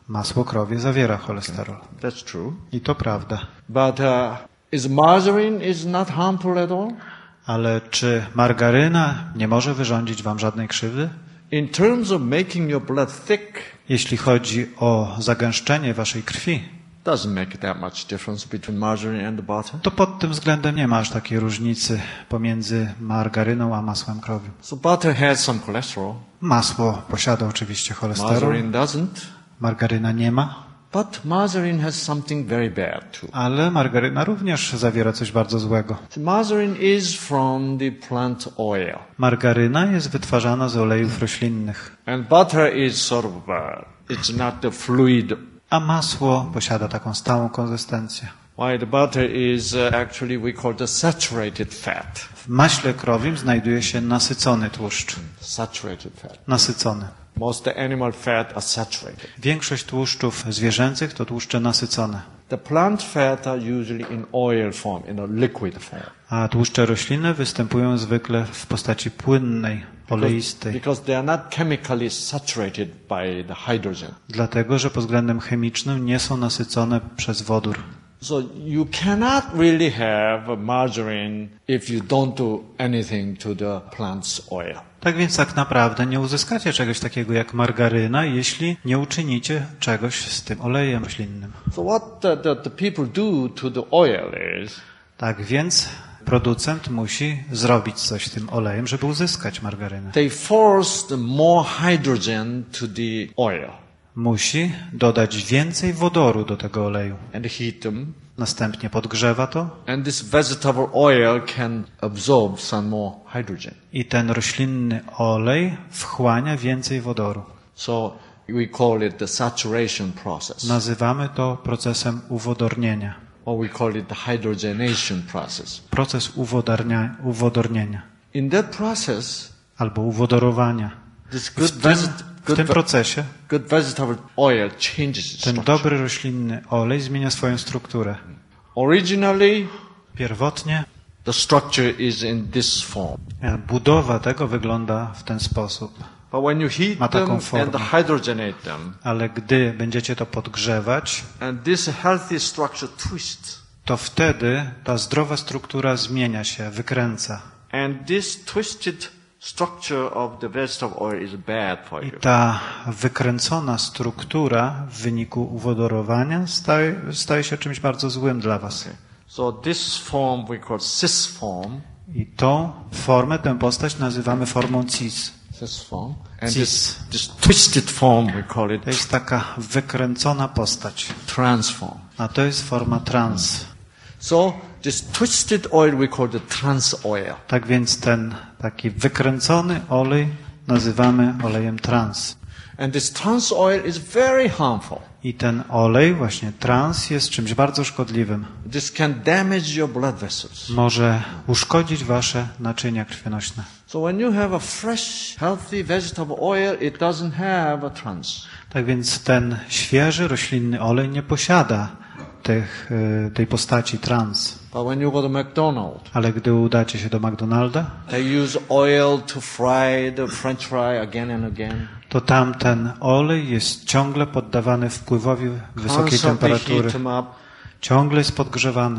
Masło krowie zawiera cholesterol. That's true. I to prawda. But uh, is margarine is not harmful at all? Ale czy margaryna nie może wyrządzić wam żadnej krzywdy? In terms of making your blood thick, Jeśli chodzi o zagęszczenie waszej krwi, doesn't make that much difference between margarine and butter. to pod tym względem nie ma aż takiej różnicy pomiędzy margaryną a masłem krowiu. So butter has some cholesterol. Masło posiada oczywiście cholesterol, Margarine doesn't. margaryna nie ma, But margarine has something very bad too. ale margaryna również zawiera coś bardzo złego. So margarine is from the plant oil. Margaryna jest wytwarzana z olejów roślinnych, And butter is sort of, uh, it's not the fluid. a masło posiada taką stałą konsystencję. Why the butter is uh, actually we call the saturated fat. W maśle krowim znajduje się nasycony tłuszcz. Saturated fat. Nasycony. Most the animal fat are saturated. Większość tłuszczów zwierzęcych to tłuszcze nasycone, The plant fat are usually in oil form, in a liquid form. a tłuszcze roślinne występują zwykle w postaci płynnej, oleistej. Because they are not chemically saturated by the hydrogen. Dlatego, że pod względem chemicznym nie są nasycone przez wodór. So you cannot really have a margarine if you don't do anything to the plant's oil. Tak więc tak naprawdę nie uzyskacie czegoś takiego jak margaryna, jeśli nie uczynicie czegoś z tym olejem roślinnym. So what the, the, the people do to the oil is Tak więc producent musi zrobić coś z tym olejem, żeby uzyskać margarynę. they force the more hydrogen to the oil Musi dodać więcej wodoru do tego oleju. and heat them. Następnie podgrzewa to And this vegetable oil can absorb some more hydrogen. i ten roślinny olej wchłania więcej wodoru. So we call it the saturation process, Nazywamy to procesem uwodornienia. or we call it the hydrogenation process. Proces uwodarnia, uwodornienia In that process, albo uwodorowania. this W good, tym, veget- w good, tym ve- procesie good vegetable oil changes its ten structure. dobry roślinny olej zmienia swoją strukturę. Originally, Pierwotnie the structure is in this form. budowa tego wygląda w ten sposób. But when you heat Ma taką them formę. and hydrogenate them, Ale gdy będziecie to podgrzewać, and this healthy structure twists, to wtedy ta zdrowa struktura zmienia się, wykręca. and this twisted structure of the vegetable oil is bad for I you. ta wykręcona struktura w wyniku uwodorowania staje, staje się czymś bardzo złym dla was. So this form we call cis form, I tą formę, tę postać nazywamy formą cis. cis form, and Cis. this, this twisted form we call it To jest taka wykręcona postać. transform. A to jest forma trans. So this twisted oil we call the trans oil. Tak więc ten taki wykręcony olej nazywamy olejem trans. And this trans oil is very harmful. I ten olej, właśnie trans, jest czymś bardzo szkodliwym. This can damage your blood vessels. Może uszkodzić wasze naczynia krwionośne. So when you have a fresh, healthy vegetable oil, it doesn't have a trans. Tak więc ten świeży, roślinny olej nie posiada tych, y, tej postaci trans. But when you go to McDonald's, Ale gdy udacie się do McDonalda, they use oil to fry the French fry again and again. to tam ten olej jest ciągle poddawany wpływowi wysokiej Constantly temperatury. heat them up. Ciągle jest podgrzewany.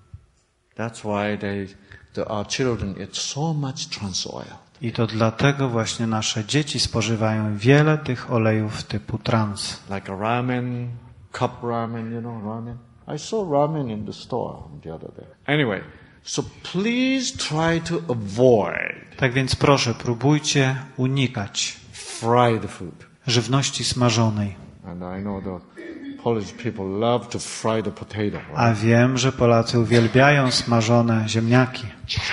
That's why they, the, our children eat so much trans oil. I to dlatego właśnie nasze dzieci spożywają wiele tych olejów typu trans. Like a ramen, cup ramen, you know, ramen. I saw ramen in the store the other day. Anyway, so please try to avoid Tak więc proszę, próbujcie unikać fried food. żywności smażonej. And I know the Polish people love to fry the potato. Right? A wiem, że Polacy uwielbiają smażone ziemniaki.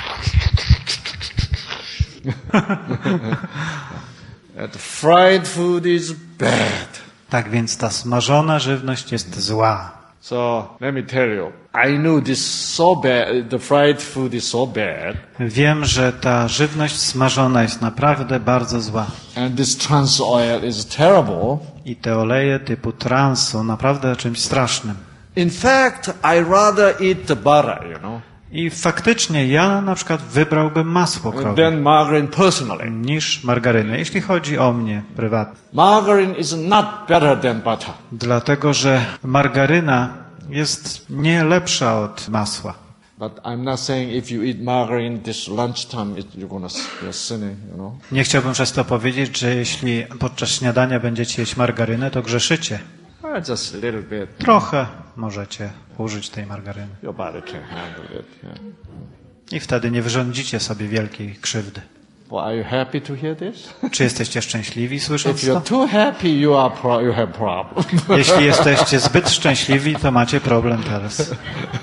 And fried food is bad. Tak więc ta smażona żywność jest zła. So let me tell you, I knew this so bad. The fried food is so bad, Wiem, że ta żywność smażona jest naprawdę bardzo zła. and this trans oil is terrible. I te oleje typu trans są naprawdę czymś strasznym. In fact, I rather eat the butter. You know, I faktycznie ja na przykład wybrałbym masło krowie than margarine personally. niż margarynę, jeśli chodzi o mnie prywatnie. Margarine is not better than butter. Dlatego, że margaryna jest nie lepsza od masła. But I'm not saying if you eat margarine this lunchtime, it, you're gonna you're sinning, you know. Nie chciałbym przez to powiedzieć, że jeśli podczas śniadania będziecie jeść margarynę, to grzeszycie. Well, just a little bit. Trochę możecie użyć tej margaryny. Your body can handle it. Yeah. I wtedy nie wyrządzicie sobie wielkiej krzywdy. Well, are you happy to hear this? Czy jesteście szczęśliwi słysząc If you're to? too happy, you are pro- you have problem. Jeśli jesteście zbyt szczęśliwi, to macie problem teraz.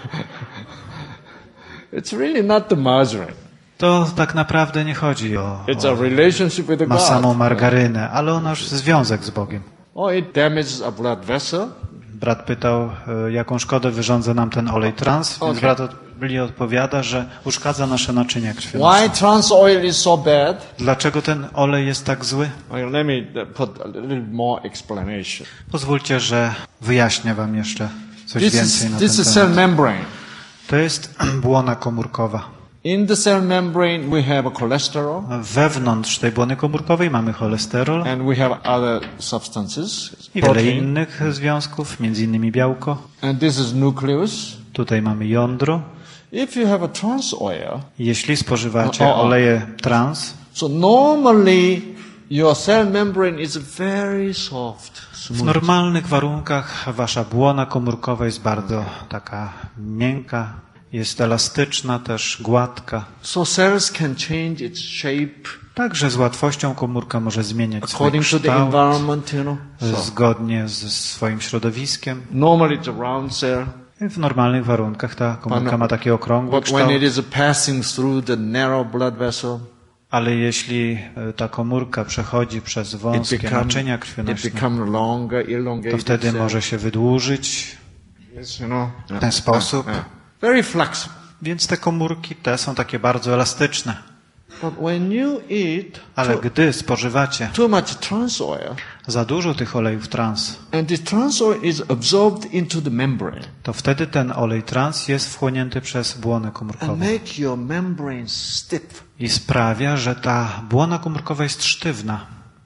It's really not the margarine. To tak naprawdę nie chodzi o, It's o a relationship with the ma samą God. margarynę, ale o nasz związek z Bogiem. Or it damages a blood vessel. Brat pytał, e, jaką szkodę wyrządza nam ten olej trans, więc Okay. brat Billy odpowiada, że uszkadza nasze naczynia krwionośne. Why trans oil is so bad? Dlaczego ten olej jest tak zły? Well, let me uh, put a little more explanation. Pozwólcie, że wyjaśnię wam jeszcze coś This więcej is, na this ten is cell temat. membrane. To jest błona komórkowa. In the cell membrane, we have a cholesterol Wewnątrz tej błony komórkowej mamy cholesterol and we have other substances, i wiele protein, innych związków, między innymi białko. and this is nucleus. Tutaj mamy jądro. If you have a trans oil, Jeśli spożywacie O, o, o. oleje trans, so normally your cell membrane is very soft, w smooth. normalnych warunkach wasza błona komórkowa jest bardzo taka miękka, jest elastyczna, też gładka. So cells can change its shape Także z łatwością komórka może zmieniać swój according to the kształt environment, you know. So zgodnie ze swoim środowiskiem. normally it's a round cell, W normalnych warunkach ta komórka ma taki okrągły but when kształt, it is passing through the narrow blood vessel, ale jeśli e, ta komórka przechodzi przez it wąskie becomes naczynia it krwionośne, becomes longer, to elongated. wtedy cell. może się wydłużyć Yes, you know. w ten sposób. Yeah. Very flexible. Więc te komórki te są takie bardzo elastyczne. But when you eat Ale too, gdy spożywacie too much trans oil, za dużo tych olejów trans, and the trans oil is absorbed into the membrane to wtedy ten olej trans jest wchłonięty przez błonę and komórkową make your membrane stiff. i sprawia, że ta błona komórkowa jest sztywna,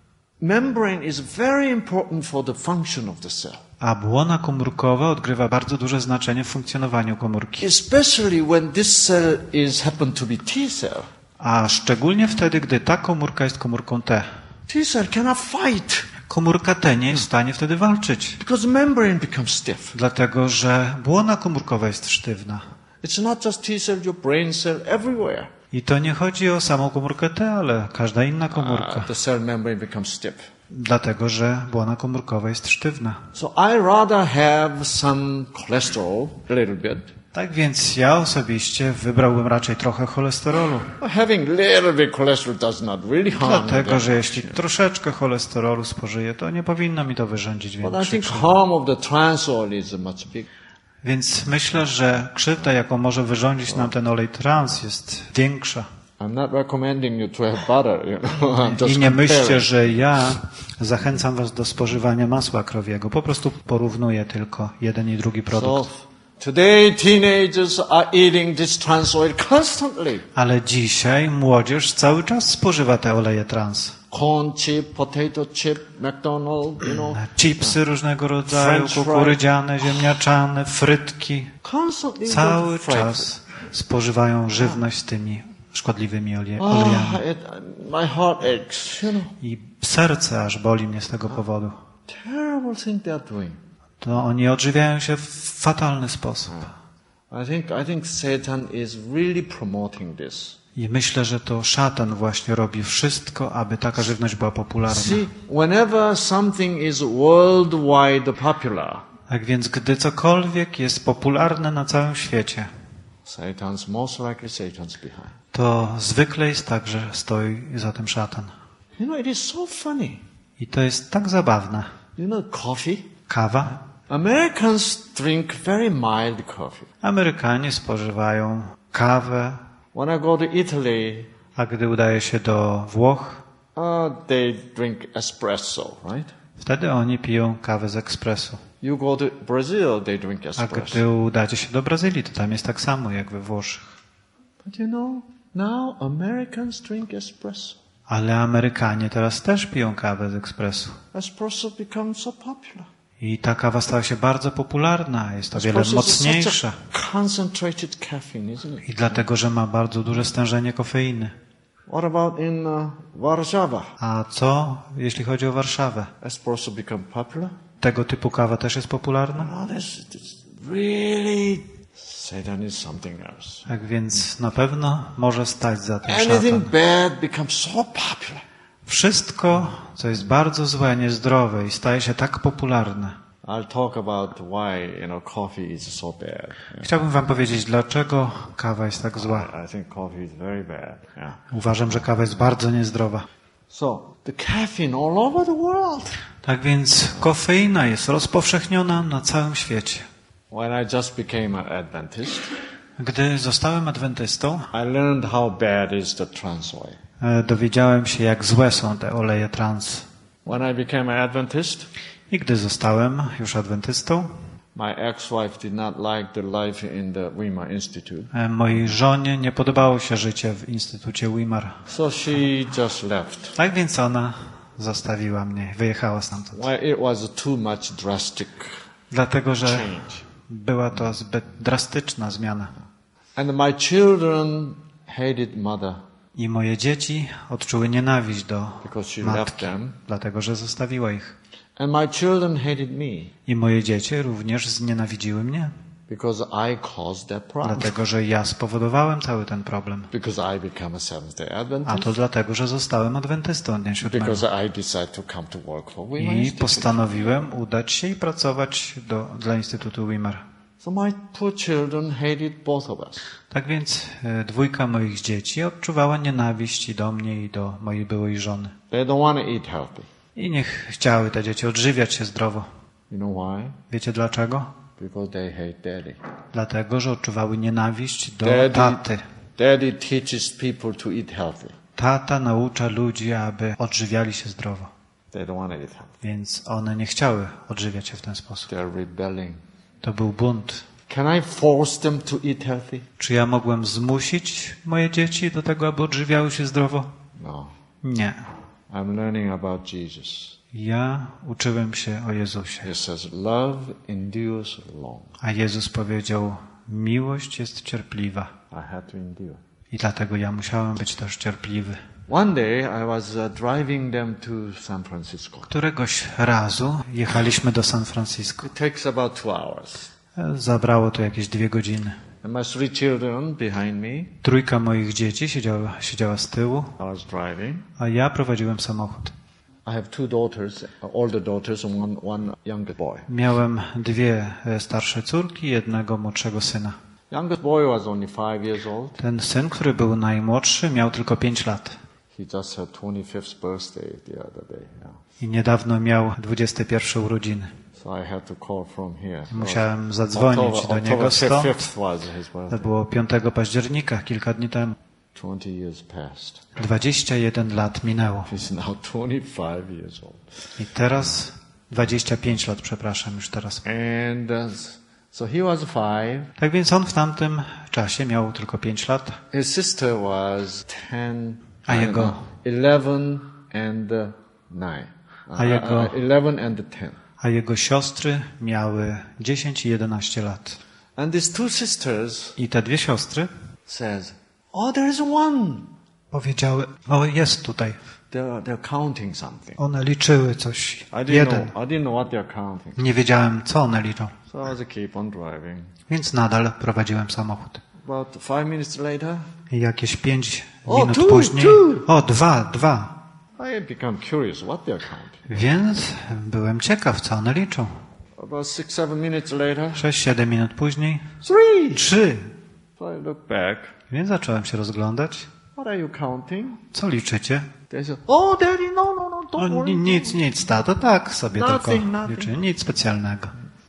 Membrane is very important for the function of the cell, a błona komórkowa odgrywa bardzo duże znaczenie w funkcjonowaniu komórki. especially when this cell is happen to be T cell. A szczególnie wtedy, gdy ta komórka jest komórką T. T cell cannot fight Komórka T nie jest w stanie wtedy walczyć, because membrane becomes stiff. dlatego że błona komórkowa jest sztywna. It's not just T cell, your brain cell, everywhere. I to nie chodzi o samą komórkę T, ale każda inna komórka. Uh, the cell membrane becomes stiff. Dlatego, że błona komórkowa jest sztywna. So I rather have some cholesterol, a little bit. Tak więc ja osobiście wybrałbym raczej trochę cholesterolu. Having little bit cholesterol does not really harm. Dlatego, że jeśli troszeczkę cholesterolu spożyję, to nie powinno mi to wyrządzić But I większej think krzywdy. harm of the trans oil is much bigger. Więc myślę, że krzywda, jaką może wyrządzić nam ten olej trans, jest większa. I'm not recommending you to have butter, you know. I'm just I nie myślcie, comparing. że ja zachęcam was do spożywania masła krowiego. Po prostu porównuję tylko jeden i drugi So produkt. today teenagers are eating this trans oil constantly. Ale dzisiaj młodzież cały czas spożywa te oleje trans. Corn chip, potato chip, McDonald's, you know. Chipsy różnego rodzaju, French fry. kukurydziane, ziemniaczane, frytki. Constantly Cały fried czas spożywają żywność z tymi szkodliwymi olie- food. olejami. Ah, it, my heart aches, you know. I serce aż boli mnie z tego powodu. Terrible thing they're doing. To oni odżywiają się w fatalny sposób. I think I think Satan is really promoting this. I myślę, że to szatan właśnie robi wszystko, aby taka żywność była popularna. See, whenever something is worldwide popular, Tak więc, gdy cokolwiek jest popularne na całym świecie, Satan's most likely Satan's behind. to zwykle jest tak, że stoi za tym szatan. You know, it is so funny. I to jest tak zabawne. You know, coffee. Kawa. Americans drink very mild coffee. Amerykanie spożywają kawę, When I go to Italy, a gdy udaje się do Włoch, uh, they drink espresso, right? Wtedy oni piją kawę z ekspresu. You go to Brazil, they drink A espresso. gdy udacie się do Brazylii, to tam jest tak samo jak we Włoszech. But you know, now Americans drink espresso. Ale Amerykanie teraz też piją kawę z ekspresu. Espresso becomes so popular. I ta kawa stała się bardzo popularna, jest o wiele Espresso is such mocniejsza. a concentrated caffeine, isn't it? I dlatego, że ma bardzo duże stężenie kofeiny. What about in uh, Warszawa? A co, jeśli chodzi o Warszawę? Espresso become popular? Tego typu kawa też jest popularna? No, this, this really, Satan is something else. Tak więc na pewno może stać za tym Anything szatan. bad becomes so popular. Wszystko, co jest bardzo złe, niezdrowe i staje się tak popularne. I'll talk about why, you know, coffee is so bad. Chciałbym wam powiedzieć, dlaczego kawa jest tak zła. I, I think coffee is very bad. Yeah. Uważam, że kawa jest bardzo niezdrowa. So, the caffeine all over the world. Tak więc kofeina jest rozpowszechniona na całym świecie. When I just became an Adventist, Gdy zostałem adwentystą, I learned how bad is the trans oil. e, dowiedziałem się, jak złe są te oleje trans. When I became an Adventist, I gdy zostałem już adwentystą, my ex-wife did not like the life in the Weimar Institute. e, mojej żonie nie podobało się życie w Instytucie Weimar. So she just left. Tak więc ona zostawiła mnie, wyjechała stamtąd. Well, it was too much drastic Dlatego, że change. była to zbyt drastyczna zmiana. And my children hated mother I moje dzieci odczuły nienawiść do because she left matki, them. dlatego że zostawiła ich. And my children hated me I moje dzieci również znienawidziły mnie, because I caused that problem. dlatego że ja spowodowałem cały ten problem. Because I became a Seventh-day A Adventist. to dlatego, że zostałem adwentystą dnia siódmego. Because I decided to come to work for Weimar I Institute. postanowiłem udać się i pracować do, dla Instytutu Weimar. So my poor children hated both of us. Tak więc e, dwójka moich dzieci odczuwała nienawiść i do mnie i do mojej byłej żony. They don't want to eat healthy. I niech chciały te dzieci odżywiać się zdrowo. You know why? Wiecie dlaczego? Because they hate daddy. Dlatego, że odczuwały nienawiść do Daddy, taty. daddy teaches people to eat healthy. Tata naucza ludzi, aby odżywiali się zdrowo. They don't want to eat healthy. Więc one nie chciały odżywiać się w ten sposób. They're rebelling. To był bunt. Can I force them to eat healthy? Czy ja mogłem zmusić moje dzieci do tego, aby odżywiały się zdrowo? No. Nie. I'm learning about Jesus. Ja uczyłem się o Jezusie. It says, love endures long. A Jezus powiedział, miłość jest cierpliwa. I had to endure. I dlatego ja musiałem być też cierpliwy. One day I was uh, driving them to San Francisco. Któregoś razu jechaliśmy do San Francisco. It takes about two hours. Zabrało to jakieś dwie godziny. And my three children behind me. Trójka moich dzieci siedziała, siedziała z tyłu, I was driving. a ja prowadziłem samochód. I have two daughters, uh, older daughters and one, one younger boy. Miałem dwie e, starsze córki i jednego młodszego syna. Youngest boy was only five years old. Ten syn, który był najmłodszy, miał tylko pięć lat. He just had twenty-fifth birthday the other day. Yeah. I niedawno miał dwudzieste pierwsze urodziny. So I had to call from here. Musiałem zadzwonić do niego stąd. fifth was his To birthday. było piątego października, kilka dni temu. twenty years passed. dwadzieścia jeden lat minęło. He's now twenty-five years old. I teraz dwadzieścia pięć lat, przepraszam, już teraz. And uh, so he was five. Tak więc on w tamtym czasie miał tylko pięć lat, His sister was ten. A I don't jego- know, eleven and uh, nine. Uh, A jego- uh, eleven and ten. a jego siostry miały dziesięć i jedenaście lat. And these two sisters I te dwie siostry says, "Oh, there is one." powiedziały, o jest tutaj. They're they're counting something. One liczyły coś. I didn't Jeden. know. I didn't know what they're counting. Nie wiedziałem, co one liczą. So I was keep on driving. Więc nadal prowadziłem samochód. About five minutes later, I jakieś pięć O, minut two, później... two. O, dwa, dwa. I had become curious what they're counting. Więc byłem ciekaw, co one liczą. About six, seven minutes later, Sześć, siedem minut później... three. Trzy. So I look back. Więc zacząłem się rozglądać. What are you counting? Co liczycie? They said, "Oh, Daddy, no, no, no, don't O, worry." ni- nic, nic, tato, tak sobie Nothing, tylko nothing. liczy. Nic specjalnego.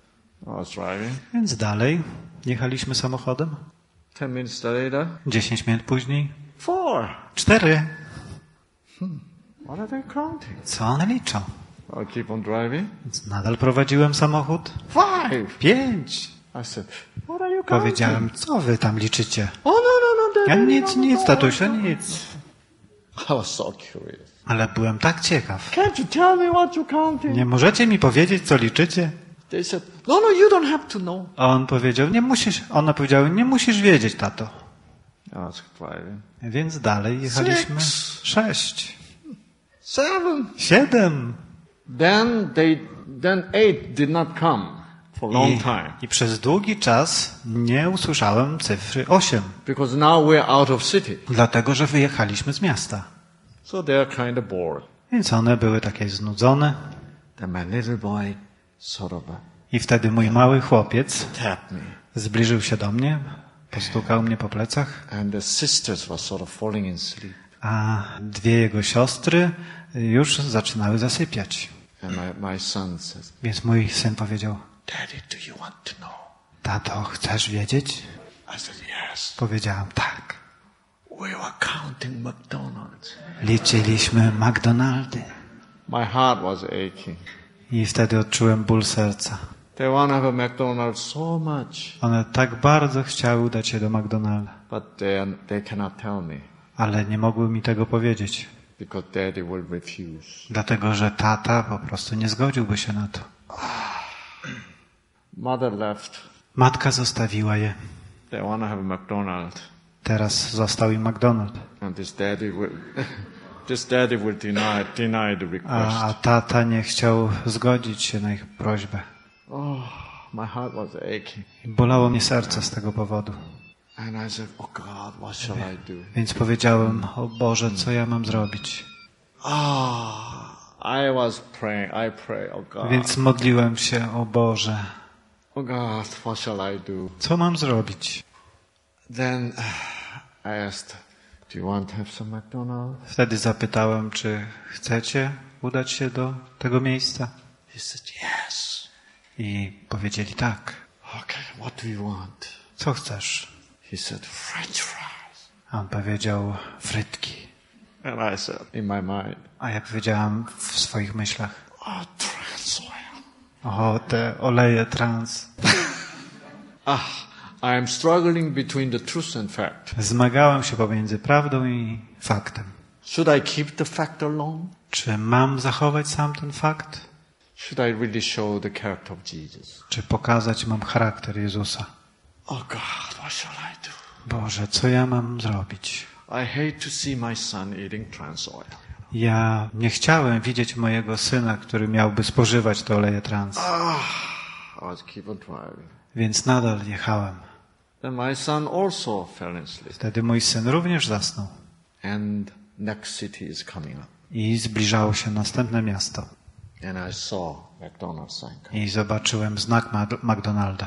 I was driving. Więc dalej jechaliśmy samochodem. Ten minutes later, Dziesięć minut później. four. Cztery. What are they counting? Co one liczą? I keep on driving. Więc nadal prowadziłem samochód. Five. Pięć. I said, what are you counting? Powiedziałem, co wy tam liczycie? Oh, no, no, no, Ja Daddy, nic, no, no, nic, no. tatusiu, nic. I was so curious. Ale byłem tak ciekaw. Can't you tell me what you're counting? Nie możecie mi powiedzieć, co liczycie? They said, no, no, you don't have to know. A on powiedział, nie musisz, ona powiedziała, nie musisz wiedzieć, tato. I was driving. Więc dalej jechaliśmy. Six. Sześć. Seven. Siedem. Then they, then eight did not come for a long I, time. I przez długi czas nie usłyszałem cyfry osiem. Because now we're out of city. Dlatego, że wyjechaliśmy z miasta. So they're kind of bored. Więc one były takie znudzone. Then my little boy sort of uh, I wtedy mój mały chłopiec tapped me. zbliżył się do mnie, postukał mnie po plecach, And the sisters were sort of falling in sleep. a dwie jego siostry już zaczynały zasypiać. And my, my son says, Więc mój syn powiedział, Daddy, do you want to know? tato, chcesz wiedzieć? I said, yes. Powiedziałem, tak. We were counting McDonald's. Liczyliśmy McDonaldy. My heart was aching. I wtedy odczułem ból serca. They want to have a McDonald's so much, One tak bardzo chciały udać się do McDonalda, but they, are- they cannot tell me ale nie mogły mi tego powiedzieć. because Daddy will refuse. Dlatego, że tata po prostu nie zgodziłby się na to. Mother left. Matka zostawiła je. They want to have a McDonald's. Teraz został im McDonald. And this daddy will, this daddy will deny, deny the request. A, a tata nie chciał zgodzić się na ich prośbę. Oh, my heart was aching. I bolało mnie serce z tego powodu. And I said, oh God, what shall I do? Więc powiedziałem, o Boże, co ja mam zrobić? Ah, I was praying, I pray, oh God. Więc modliłem się, o Boże, Oh God, what shall I do? co mam zrobić? Then uh, I asked, do you want to have some McDonald's? Wtedy zapytałem, czy chcecie udać się do tego miejsca? He said, yes. I powiedzieli tak. Okay, what do you want? Co chcesz? He said, French fries. A on powiedział, frytki. And I said, in my mind, A ja powiedziałam w swoich myślach, oh, trans oil. o, te oleje trans. Ah, I am struggling between the truth and fact. Zmagałem się pomiędzy prawdą i faktem. Should I keep the fact alone? Czy mam zachować sam ten fakt? Should I really show the character of Jesus? Czy pokazać mam charakter Jezusa? Oh God, what shall I do? Boże, co ja mam zrobić? I hate to see my son eating trans oil. Ja nie chciałem widzieć mojego syna, który miałby spożywać te oleje trans, Ah, I was keep on driving. więc nadal jechałem. Then my son also fell in sleep. Wtedy mój syn również zasnął And next city is coming up. i zbliżało się następne miasto. And I saw McDonald's sign come. I zobaczyłem znak Ma- McDonalda.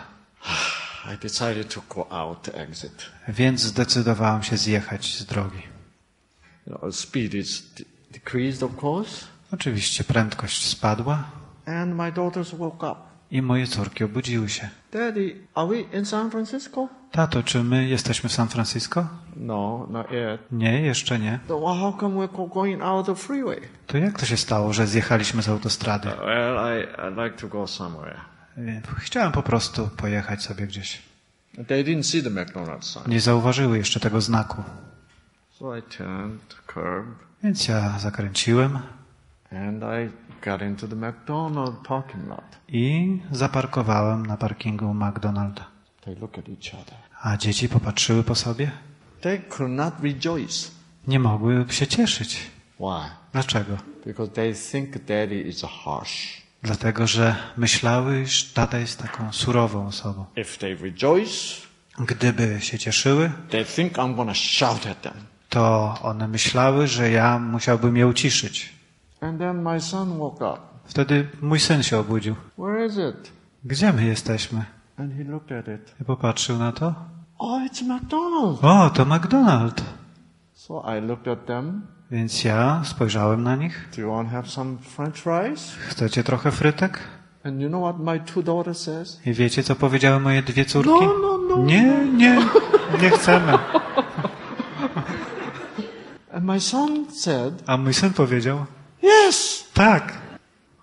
I decided to go out the exit. Więc zdecydowałem się zjechać z drogi. You know, speed is de- decreased, of course. Oczywiście prędkość spadła And my daughters woke up. i moje córki obudziły się. Daddy, are we in San Francisco? Tato, czy my jesteśmy w San Francisco? No, not yet. Nie, jeszcze nie. So well, how come we're go- going out the freeway? To jak to się stało, że zjechaliśmy z autostrady? Well, I, I'd like to go somewhere. Chciałem po prostu pojechać sobie gdzieś. They didn't see the McDonald's sign. Nie zauważyły jeszcze tego znaku. So I turned curb Więc ja zakręciłem and I got into the McDonald's parking lot. i zaparkowałem na parkingu McDonalda. They look at each other. A dzieci popatrzyły po sobie. They could not rejoice. Nie mogły się cieszyć. Why? Dlaczego? Because they think daddy is harsh. Dlatego, że myślały, iż tata jest taką surową osobą. If they rejoice, Gdyby się cieszyły, they think I'm going to shout at them. to one myślały, że ja musiałbym je uciszyć. And then my son woke up. Wtedy mój syn się obudził. Where is it? Gdzie my jesteśmy? And he looked at it. I popatrzył na to. Oh, it's McDonald's. O, to McDonald. So I looked at them. Więc ja spojrzałem na nich. Do you want to have some French fries? Chcecie trochę frytek? And you know what my two daughters says? I wiecie, co powiedziały moje dwie córki? No, no, no. Nie, nie, nie chcemy. And my son said, A mój syn powiedział, yes. tak.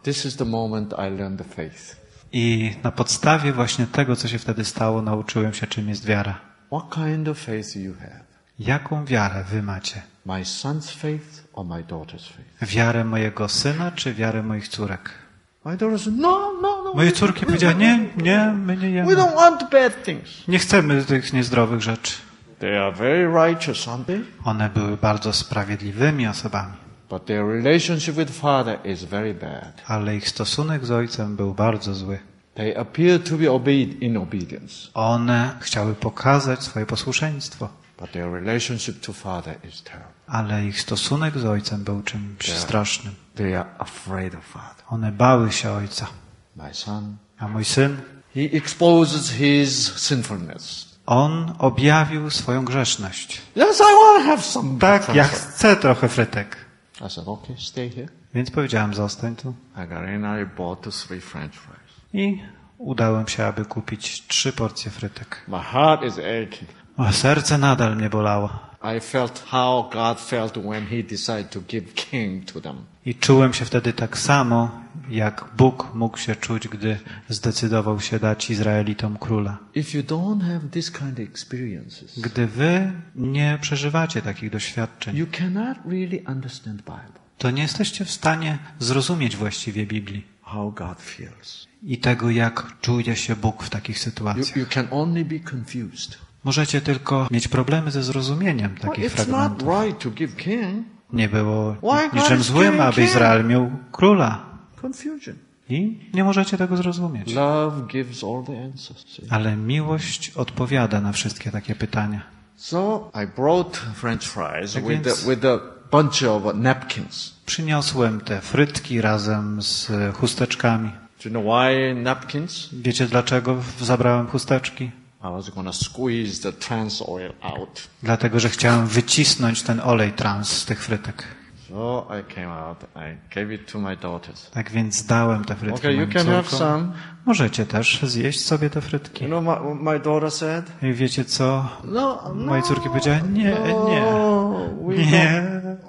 This is the moment I learned the faith. I na podstawie właśnie tego, co się wtedy stało, nauczyłem się, czym jest wiara. What kind of faith you have? Jaką wiarę wy macie? My son's faith or my daughter's faith? Wiarę mojego syna, czy wiarę moich córek? My daughter said, no, no, no. Moje córki powiedziały, nie, nie, my nie We jemy. don't want bad things. Nie chcemy tych niezdrowych rzeczy. They are very righteous, aren't they? One były bardzo sprawiedliwymi osobami, But their relationship with Father is very bad. ale ich stosunek z ojcem był bardzo zły. They appear to be obeyed in obedience. One chciały pokazać swoje posłuszeństwo, But their relationship to Father is terrible. ale ich stosunek z ojcem był czymś Yeah. strasznym. They are afraid of Father. One bały się ojca. My son, A mój syn, he exposes his sinfulness. on objawił swoją grzeszność. Yes, I want to have some. Tak, ja chcę trochę frytek. I said, okay, stay here. Więc powiedziałem, zostań tu. I got in, I bought the three French fries. I udałem się, aby kupić trzy porcje frytek. My heart is aching. A serce nadal mnie bolało. I felt how God felt when he decided to give king to them. I czułem się wtedy tak samo, jak Bóg mógł się czuć, gdy zdecydował się dać Izraelitom króla. If you don't have this kind of experiences, Gdy wy nie przeżywacie takich doświadczeń, you cannot really understand Bible, to nie jesteście w stanie zrozumieć właściwie Biblii how God feels. i tego, jak czuje się Bóg w takich You, sytuacjach. you can only be confused. Możecie tylko mieć problemy ze zrozumieniem Well, takich it's not fragmentów. right to give king. Nie było Why God niczym is złym, giving aby king? Izrael miał króla. Confusion. I nie możecie tego zrozumieć. Love gives all the answers. See? Ale miłość odpowiada na wszystkie takie pytania. So I brought French fries Tak with, więc- the, with a bunch of napkins. Przyniosłem te frytki razem z e, chusteczkami. Do you know why napkins? Wiecie, dlaczego zabrałem chusteczki? I was going to squeeze the trans oil out. Dlatego, że chciałem wycisnąć ten olej trans z tych frytek. So I came out. I gave it to my daughters. Tak więc dałem te frytki Okay, you moim can have córkom. some. Możecie też zjeść sobie te frytki. You know what my daughter said? I wiecie co? No, no. Moje córki powiedziały, nie, nie, No, we nie.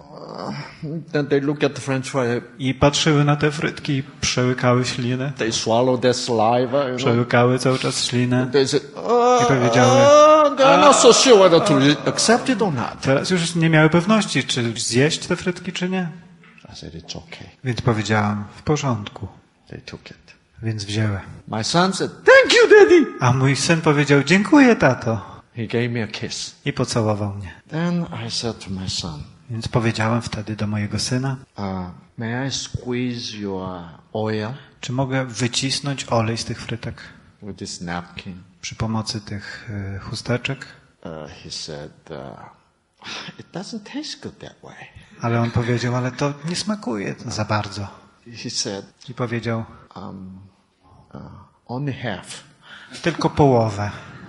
Then they look at the French fry. I patrzyły na te frytki i przełykały ślinę. They swallow their saliva. You know? Przełykały cały czas ślinę. They said, uh, I powiedziały, uh, they're not so sure whether to accept it or not. Teraz już nie miały pewności, czy zjeść te frytki, czy nie. I said, it's okay. Więc powiedziałem, w porządku. They took it. Więc wzięły. My son said, thank you, Daddy. A mój syn powiedział, dziękuję, tato. He gave me a kiss. I pocałował mnie. Then I said to my son, Więc powiedziałem wtedy do mojego syna, uh, may I squeeze your oil czy mogę wycisnąć olej z tych frytek with this napkin? przy pomocy tych y, chusteczek? Uh, he said, uh, it doesn't taste good that way. Ale on powiedział, ale to nie smakuje za bardzo. He said, I powiedział, um, uh, only half. tylko połowę.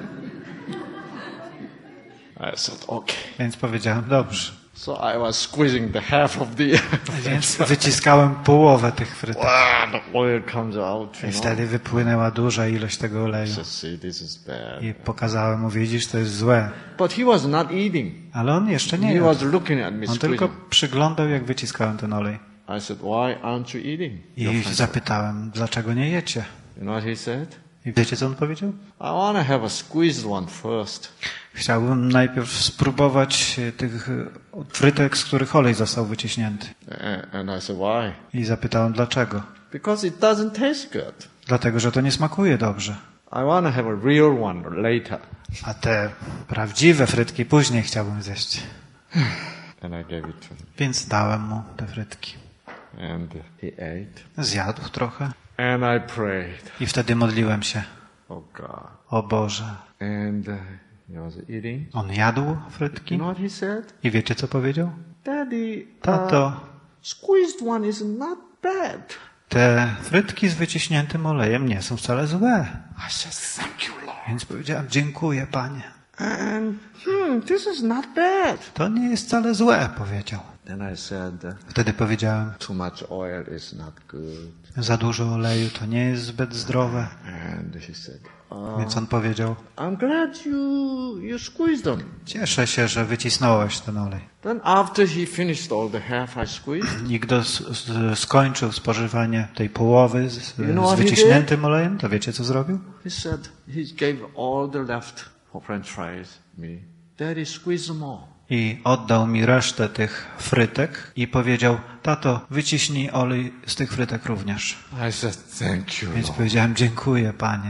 I said, okay. Więc powiedziałem, dobrze. So I was squeezing the half of the Więc wyciskałem połowę tych frytek. wow, the oil comes out. You I know? wtedy wypłynęła duża ilość tego I oleju. said, see, this is bad. I pokazałem mu, widzisz, to jest złe. But he was not eating. Ale on jeszcze nie He jadł. was looking at me On tylko squeezing. przyglądał, jak wyciskałem ten olej. I said, why aren't you eating? your I French zapytałem, dlaczego nie jecie? fries?" You know what he said? I wiecie, co on powiedział? I want to have a squeezed one first. Chciałbym najpierw spróbować e, tych e, frytek, z których olej został wyciśnięty. A- And I said, why? I zapytałem, dlaczego? Because it doesn't taste good. Dlatego, że to nie smakuje dobrze. I want to have a real one later. A te prawdziwe frytki później chciałbym zjeść. And I gave it to him. Więc dałem mu te frytki. And he ate. Zjadł trochę. And I prayed. I wtedy modliłem się. Oh God. O Boże. And uh, he was eating. On jadł You frytki. know what he said? I wiecie, co powiedział? Daddy, Tato, uh, squeezed one is not bad. te frytki z wyciśniętym olejem nie są wcale złe. I said, thank you, Lord. Więc powiedziałem, dziękuję, Panie. And, hmm, this is not bad. To nie jest wcale złe, powiedział. Then I said, uh, Wtedy powiedziałem, too much oil is not good. za dużo oleju to nie jest zbyt zdrowe. And he said, uh, Więc on powiedział, I'm glad you, you squeezed them. cieszę się, że wycisnąłeś ten olej. Then after he finished all the half I squeezed, I gdy s- s- skończył spożywanie tej połowy z, You know z what he wyciśniętym olejem, to wiecie co zrobił? he said, he gave all the left for french fries me. Daddy, squeeze them all. I oddał mi resztę tych frytek i powiedział, tato, wyciśnij olej z tych frytek również. I said, thank you, Więc Lord. powiedziałem, dziękuję, Panie.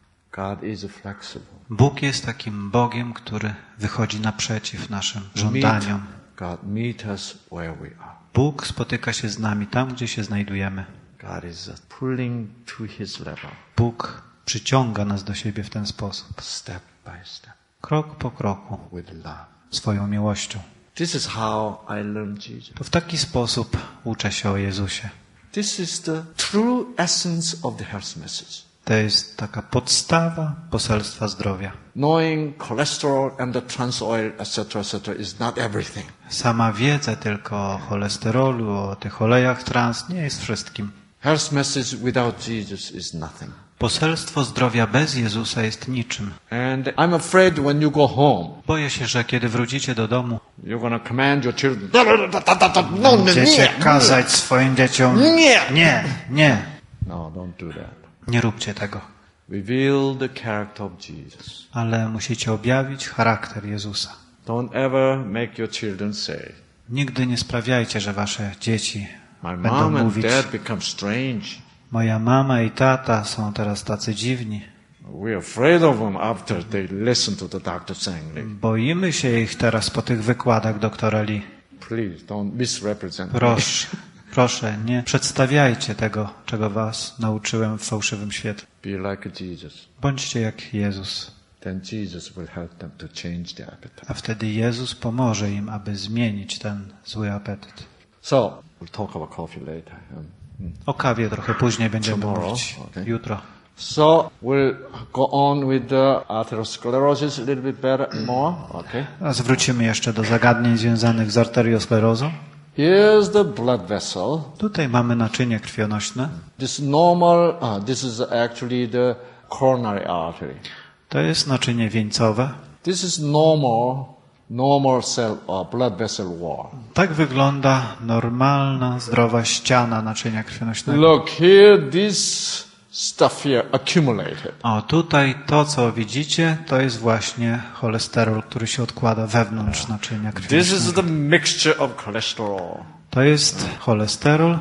God is flexible. Bóg jest takim Bogiem, który wychodzi naprzeciw naszym żądaniom. God meet us where we are. Bóg spotyka się z nami tam, gdzie się znajdujemy. God is just pulling to his level, Bóg przyciąga nas do siebie w ten sposób. step by step, Krok po kroku, with love. swoją miłością. This is how I learned Jesus. To w taki sposób uczę się o Jezusie. This is the true essence of the health message. To jest taka podstawa poselstwa zdrowia. Knowing cholesterol and the trans oil, et cetera, et cetera, is not everything. Sama wiedza tylko o cholesterolu, o tych olejach trans nie jest wszystkim. Health message without Jesus is nothing. Poselstwo zdrowia bez Jezusa jest niczym. And I'm afraid when you go home, Boję się, że kiedy wrócicie do domu, you're going to command your children. "Da, da, da, da, da, da, No, no, będziecie nie, kazać swoim dzieciom, Nie. nie, nie, No, don't do that. nie róbcie tego. Reveal the character of Jesus. Ale musicie objawić charakter Jezusa. Don't ever make your children say, Nigdy nie sprawiajcie, że wasze dzieci my będą mom and mówić, dad become strange. moja mama i tata są teraz tacy dziwni. We're afraid of them after they listen to the doctor saying it. Boimy się ich teraz po tych wykładach doktora Lee. Please don't misrepresent me. Proszę, proszę, nie przedstawiajcie tego, czego was nauczyłem w fałszywym świetle. Be like Jesus. Bądźcie jak Jezus, Then Jesus will help them to change their appetite. a wtedy Jezus pomoże im, aby zmienić ten zły apetyt. So, we'll talk about coffee later. Um, mm. O kawie trochę później będziemy Tomorrow, mówić. okay. Jutro. So, we'll go on with the atherosclerosis a little bit better, more. Okay. Teraz wrócimy jeszcze do zagadnień związanych z arteriosklerozą. Here's the blood vessel. Tutaj mamy naczynie krwionośne. This normal, uh, this is actually the coronary artery. To jest naczynie wieńcowe. This is normal, normal cell, uh, blood vessel wall. Tak wygląda normalna, zdrowa ściana naczynia krwionośnego. Look here, this stuff here accumulated. O, tutaj to, co widzicie, to jest właśnie cholesterol, który się odkłada wewnątrz naczynia This is krwionośnego. the mixture of cholesterol To jest cholesterol,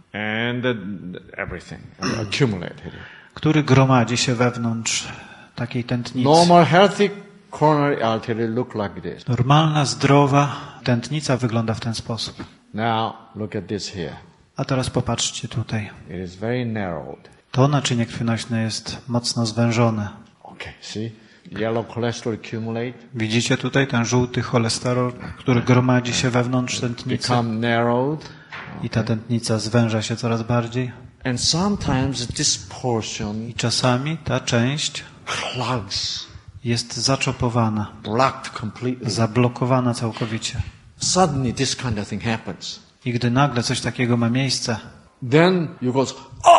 and the, everything accumulated. który gromadzi się wewnątrz takiej tętnicy. Normal healthy coronary artery look like this. Normalna, zdrowa tętnica wygląda w ten sposób. Now look at this here. A teraz popatrzcie tutaj. It is very narrowed. To naczynie krwionośne jest mocno zwężone. Okay, see? Yellow cholesterol accumulate, Widzicie tutaj ten żółty cholesterol, który gromadzi się wewnątrz tętnicy become narrowed, i ta tętnica zwęża się coraz bardziej. and sometimes this portion I czasami ta część clogs, jest zaczopowana, blocked completely. zablokowana całkowicie. Suddenly this kind of thing happens. I gdy nagle coś takiego ma miejsce, Then you go,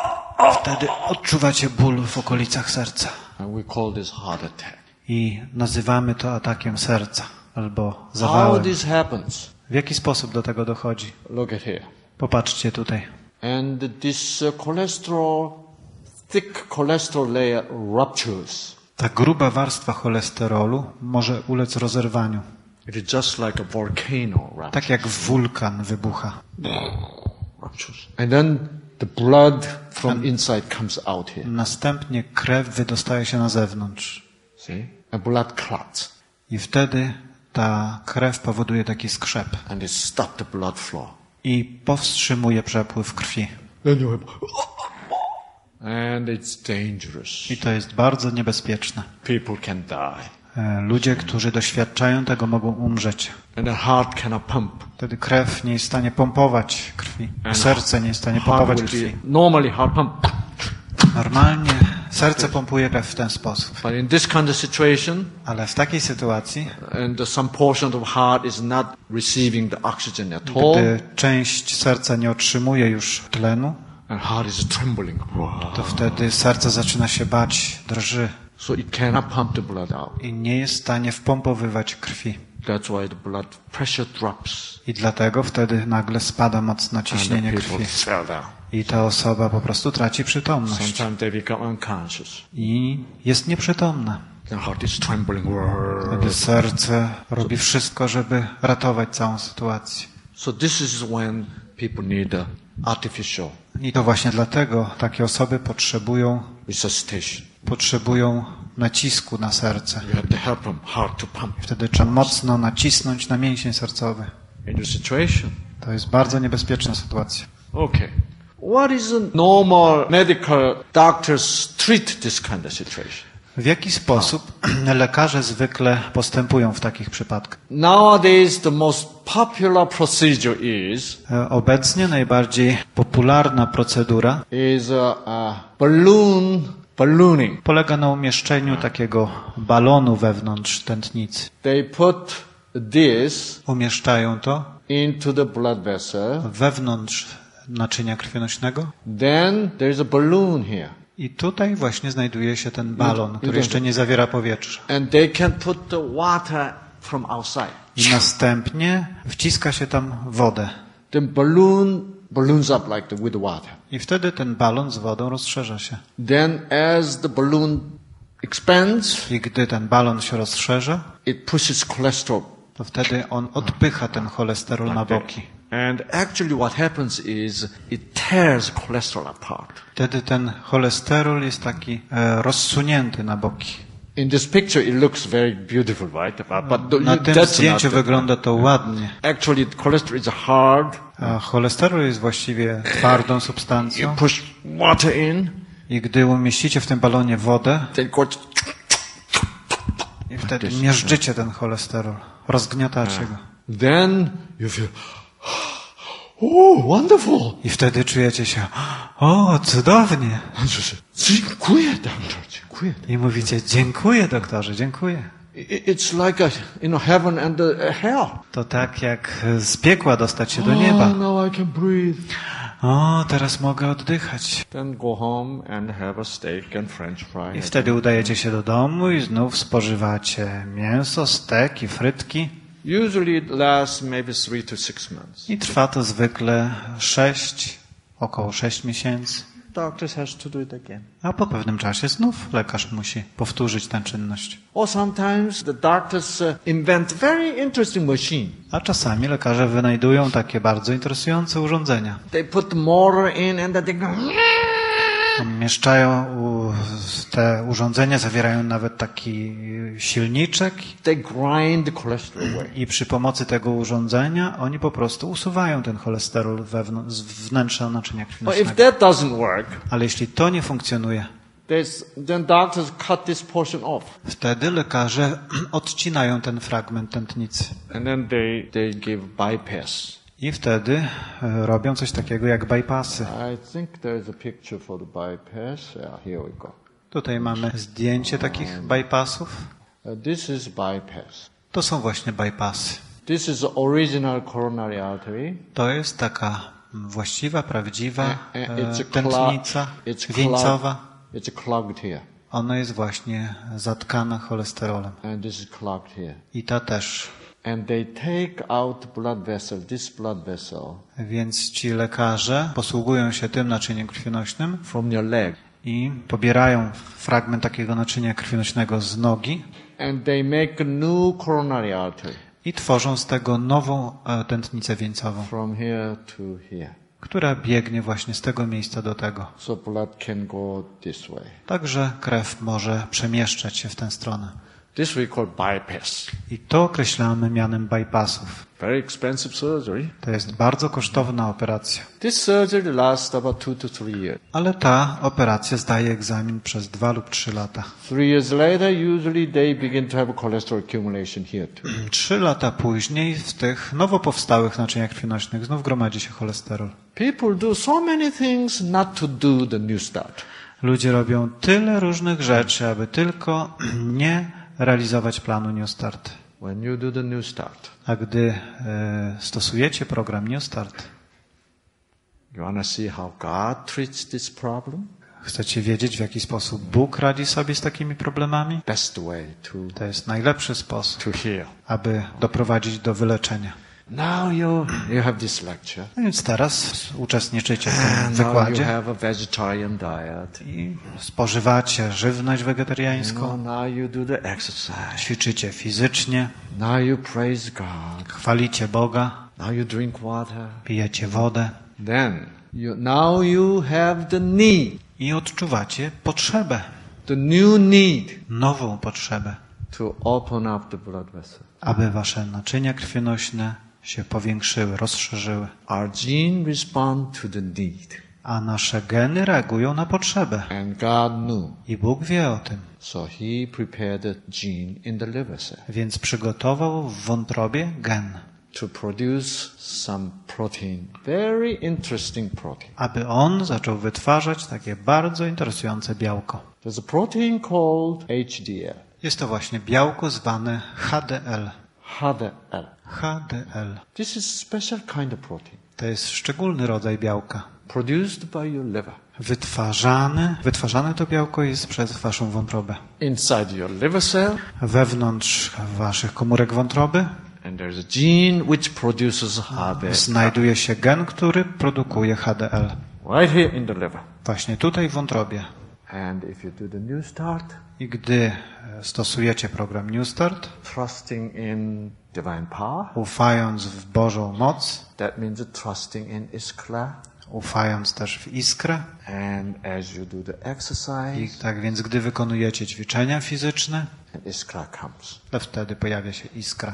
wtedy odczuwacie ból w okolicach serca. and we call this heart attack. I nazywamy to atakiem serca albo How zawałem. this happens? W jaki sposób do tego dochodzi? Look at here. Popatrzcie tutaj. And this uh, cholesterol, thick cholesterol layer ruptures. Ta gruba warstwa cholesterolu może ulec rozerwaniu. It is just like a volcano rupture. Tak jak wulkan wybucha. ruptures. And then the blood from inside comes out here. Następnie krew wydostaje się na zewnątrz. See? And blood clots. I wtedy ta krew powoduje taki skrzep. And it stops the blood flow. I powstrzymuje przepływ krwi. Then you have, and it's dangerous. I to jest bardzo niebezpieczne. People can die. E, Ludzie, którzy doświadczają tego, mogą umrzeć. And the heart cannot pump. Wtedy krew nie jest w stanie pompować krwi. And Serce nie jest w stanie Heart pompować will krwi. be, normally heart pump. Normalnie serce pompuje krew w ten sposób. But in this kind of situation, Ale w takiej sytuacji, and the, some portion of heart is not receiving the oxygen at all, gdy część serca nie otrzymuje już tlenu, and heart is trembling. to wtedy serce zaczyna się bać, drży So it cannot pump the blood out. i nie jest w stanie wpompowywać krwi. That's why the blood pressure drops I dlatego wtedy nagle spada mocno and the ciśnienie people krwi. fell down. I ta osoba po prostu traci przytomność. Sometimes they become unconscious. I jest nieprzytomna. The heart is trembling. Wtedy serce robi wszystko, żeby ratować całą sytuację. So this is when people need the artificial I to właśnie dlatego takie osoby potrzebują, resuscitation. potrzebują nacisku na serce. You have to help them heart to pump. Wtedy trzeba mocno nacisnąć na mięsień sercowy. In the situation. To jest bardzo niebezpieczna sytuacja. Okay. What is a normal medical doctors treat this kind of situation? W jaki sposób lekarze zwykle postępują w takich przypadkach? Nowadays, the most popular procedure is E, Obecnie najbardziej popularna procedura is uh, uh, balloon ballooning. polega na umieszczeniu takiego balonu wewnątrz tętnicy. They put this Umieszczają to into the blood vessel. wewnątrz naczynia krwionośnego Then there's a balloon here, i tutaj właśnie znajduje się ten balon, który jeszcze nie zawiera powietrza. and they can put the water from outside. I następnie wciska się tam wodę. The balloon balloons up like the, with the water. I wtedy ten balon z wodą rozszerza się. Then, as the balloon expands, I gdy ten balon się rozszerza, it pushes cholesterol. to wtedy on odpycha ten cholesterol na boki. And actually what happens is it tears cholesterol apart. Wtedy ten cholesterol jest taki e, rozsunięty na boki. In this picture it looks very beautiful, right? But, but Na you- tym that's zdjęciu not- wygląda to ładnie. Actually, cholesterol is a hard. A cholesterol jest właściwie twardą You substancją push water in, i gdy umieścicie w tym balonie wodę, then it goes. i wtedy miażdżycie ten cholesterol, rozgniatacie go. Then you feel, oh, wonderful. I wtedy czujecie się, o, cudownie. Dziękuję, doktor, dziękuję. I mówicie, dziękuję doktorze, dziękuję. I- It's like a, you know, heaven and the, uh, hell. To tak jak z piekła dostać się do Oh, nieba. now I can breathe. O, teraz mogę oddychać. Then go home and have a steak and French fry. I wtedy udajecie się do domu i znów spożywacie mięso, stek i frytki. Usually it lasts maybe three to six months. I trwa to zwykle sześć, około sześć miesięcy. Doctors has to do it again. A po pewnym czasie znów lekarz musi powtórzyć tę czynność. Or sometimes the doctors uh, invent very interesting machine. A czasami lekarze wynajdują takie bardzo interesujące urządzenia. They put the motor in and then they go. Umieszczają u- te urządzenia, zawierają nawet taki silniczek They grind the cholesterol away. i przy pomocy tego urządzenia oni po prostu usuwają ten cholesterol wewn- z wnętrza naczynia Or if krwionośnego. that doesn't work, Ale jeśli to nie funkcjonuje, there's, then doctors cut this portion off. wtedy lekarze odcinają ten fragment tętnicy. And then they, they give bypass. I wtedy e, robią coś takiego jak bypassy. I think there's a picture for the bypass. Yeah, here we go. Tutaj mamy zdjęcie takich bypassów. Uh, this is bypass. To są właśnie bypassy. This is the original coronary artery. To jest taka właściwa, prawdziwa A- a- e, it's a clog- tętnica it's wieńcowa. clog- It's clogged here. Ona jest właśnie zatkana cholesterolem. And this is clogged here. I ta też. And they take out blood vessel, this blood vessel, Więc ci lekarze posługują się tym naczyniem krwionośnym from your leg. i pobierają fragment takiego naczynia krwionośnego z nogi And they make a new coronary artery i tworzą z tego nową e, tętnicę wieńcową, from here to here. która biegnie właśnie z tego miejsca do tego. So blood can go this way. Także krew może przemieszczać się w tę stronę. This we call bypass. I to określamy mianem bypassów. Very expensive surgery. To jest bardzo kosztowna operacja. This surgery lasts about two to three years. Ale ta operacja zdaje egzamin przez dwa lub trzy lata. Three years later, usually they begin to have cholesterol accumulation here too. Trzy lata później w tych nowo powstałych naczyniach krwionośnych znów gromadzi się cholesterol. People do so many things not to do the new start. Ludzie robią tyle różnych rzeczy, aby tylko nie realizować planu New Start. When you do the new start, A gdy e, stosujecie program New Start, You want to see how God treats this problem? Chcecie wiedzieć, w jaki sposób Bóg radzi sobie z takimi problemami? Best way to, To jest najlepszy sposób, to heal. aby doprowadzić do wyleczenia. Now you, you have this lecture. No więc teraz uczestniczycie w tym And now you wykładzie have a vegetarian diet. i spożywacie żywność You wegetariańską, know, now you do the exercise. ćwiczycie fizycznie, Now you praise God. chwalicie Boga, Now you drink water. pijecie wodę Then, you, now you have the need, i odczuwacie potrzebę, the new need nową potrzebę, to open up the blood vessel. aby wasze naczynia krwionośne się powiększyły, rozszerzyły. Our gene respond to the need. A nasze geny reagują na potrzebę. And God knew. I Bóg wie o tym. So He prepared the gene in the liver cell Więc przygotował w wątrobie gen, to produce some protein, very interesting protein. aby on zaczął wytwarzać takie bardzo interesujące białko. There's a protein called H D L. Jest to właśnie białko zwane H D L. H D L. H D L. This is special kind of protein To jest szczególny rodzaj białka. produced by your liver. Wytwarzany, wytwarzane to białko jest przez waszą wątrobę. Inside your liver cell, Wewnątrz waszych komórek wątroby and there's a gene which produces H D L. znajduje się gen, który produkuje H D L. Right here in the liver. Właśnie tutaj w wątrobie. And if you do the new start, I gdy stosujecie program New Start, trusting in divine power, ufając w Bożą moc, that means trusting in Iskra. ufając też w iskrę, And as you do the i exercise, tak więc gdy wykonujecie ćwiczenia fizyczne, and Iskra comes. to wtedy pojawia się iskra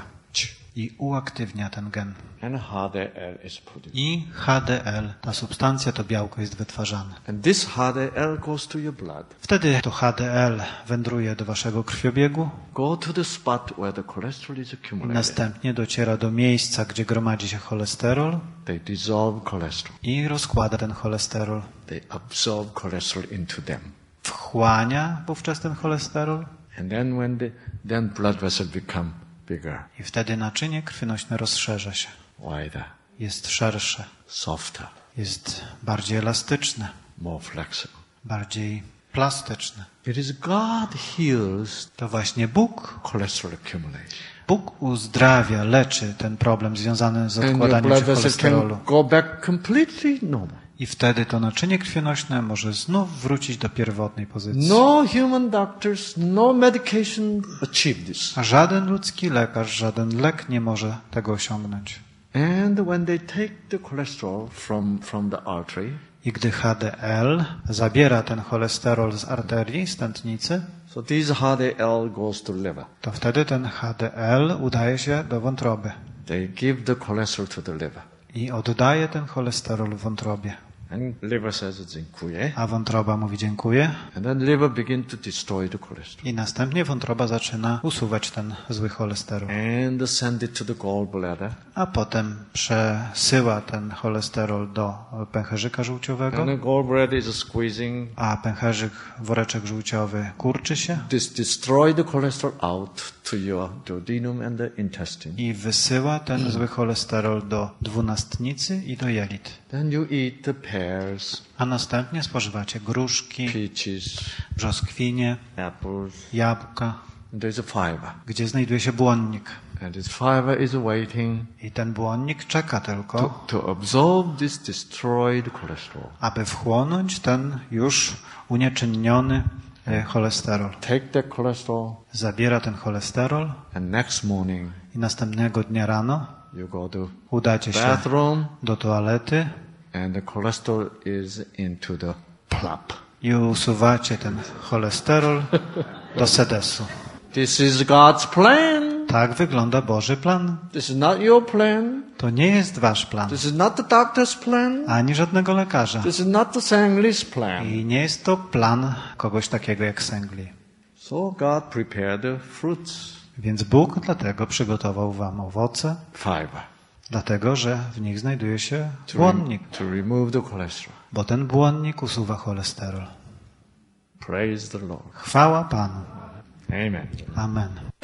i uaktywnia ten gen. And H D L is produced. I H D L, ta substancja, to białko jest wytwarzane. And this H D L goes to your blood. Wtedy to H D L wędruje do waszego krwiobiegu Go to the spot where the cholesterol is i accumulated. następnie dociera do miejsca, gdzie gromadzi się cholesterol They dissolve cholesterol. i rozkłada ten cholesterol. They absorb cholesterol into them. Wchłania wówczas ten cholesterol And then when the then blood vessel become bigger, i wtedy naczynie krwionośne rozszerza się. wider, Jest szersze, softer, jest bardziej elastyczne, more flexible. bardziej plastyczne. It is God heals To właśnie Bóg, cholesterol accumulation. Bóg uzdrawia, leczy ten problem związany z And your odkładaniem blood się vessel cholesterolu. can go back completely normal. I wtedy to naczynie krwionośne może znów wrócić do pierwotnej pozycji. No human doctors, no medication achieve this. A żaden ludzki lekarz, żaden lek nie może tego osiągnąć. And when they take the cholesterol from, from the artery, I gdy H D L zabiera ten cholesterol z arterii, z tętnicy, so this H D L goes to liver. to wtedy ten H D L udaje się do wątroby They give the cholesterol to the liver. i oddaje ten cholesterol w wątrobie. And liver says dziękuję. A wątroba mówi dziękuję And then liver begin to destroy the cholesterol. i następnie wątroba zaczyna usuwać ten zły cholesterol. And send it to the gallbladder. A potem przesyła ten cholesterol do pęcherzyka żółciowego, And the gallbladder is squeezing a pęcherzyk, woreczek żółciowy kurczy się this destroy the cholesterol out to your duodenum and the intestine. i wysyła ten zły cholesterol do dwunastnicy i do jelit. Then you eat the pears, A następnie spożywacie gruszki, peaches, brzoskwinie, apples. jabłka, And there's a fiber. gdzie znajduje się błonnik. And this fiber is waiting I ten błonnik czeka to, tylko, to absorb this destroyed cholesterol. aby wchłonąć ten już unieczynniony e, cholesterol. Take that cholesterol, Zabiera ten cholesterol and next morning i następnego dnia rano you go to udacie się bathroom, do toalety and the cholesterol is into the plop. i usuwacie ten cholesterol do sedesu. This is God's plan. Tak wygląda Boży plan. This is not your plan. To nie jest wasz plan, This is not the doctor's plan. ani żadnego lekarza. This is not the Sangli's plan. I nie jest to plan kogoś takiego jak Sengli. So God prepared the fruits, Więc Bóg dlatego przygotował wam owoce, fiber, dlatego że w nich znajduje się to, błonnik, rem- to remove the cholesterol. bo ten błonnik usuwa cholesterol. Praise the Lord. Chwała Panu. Amen. Amen.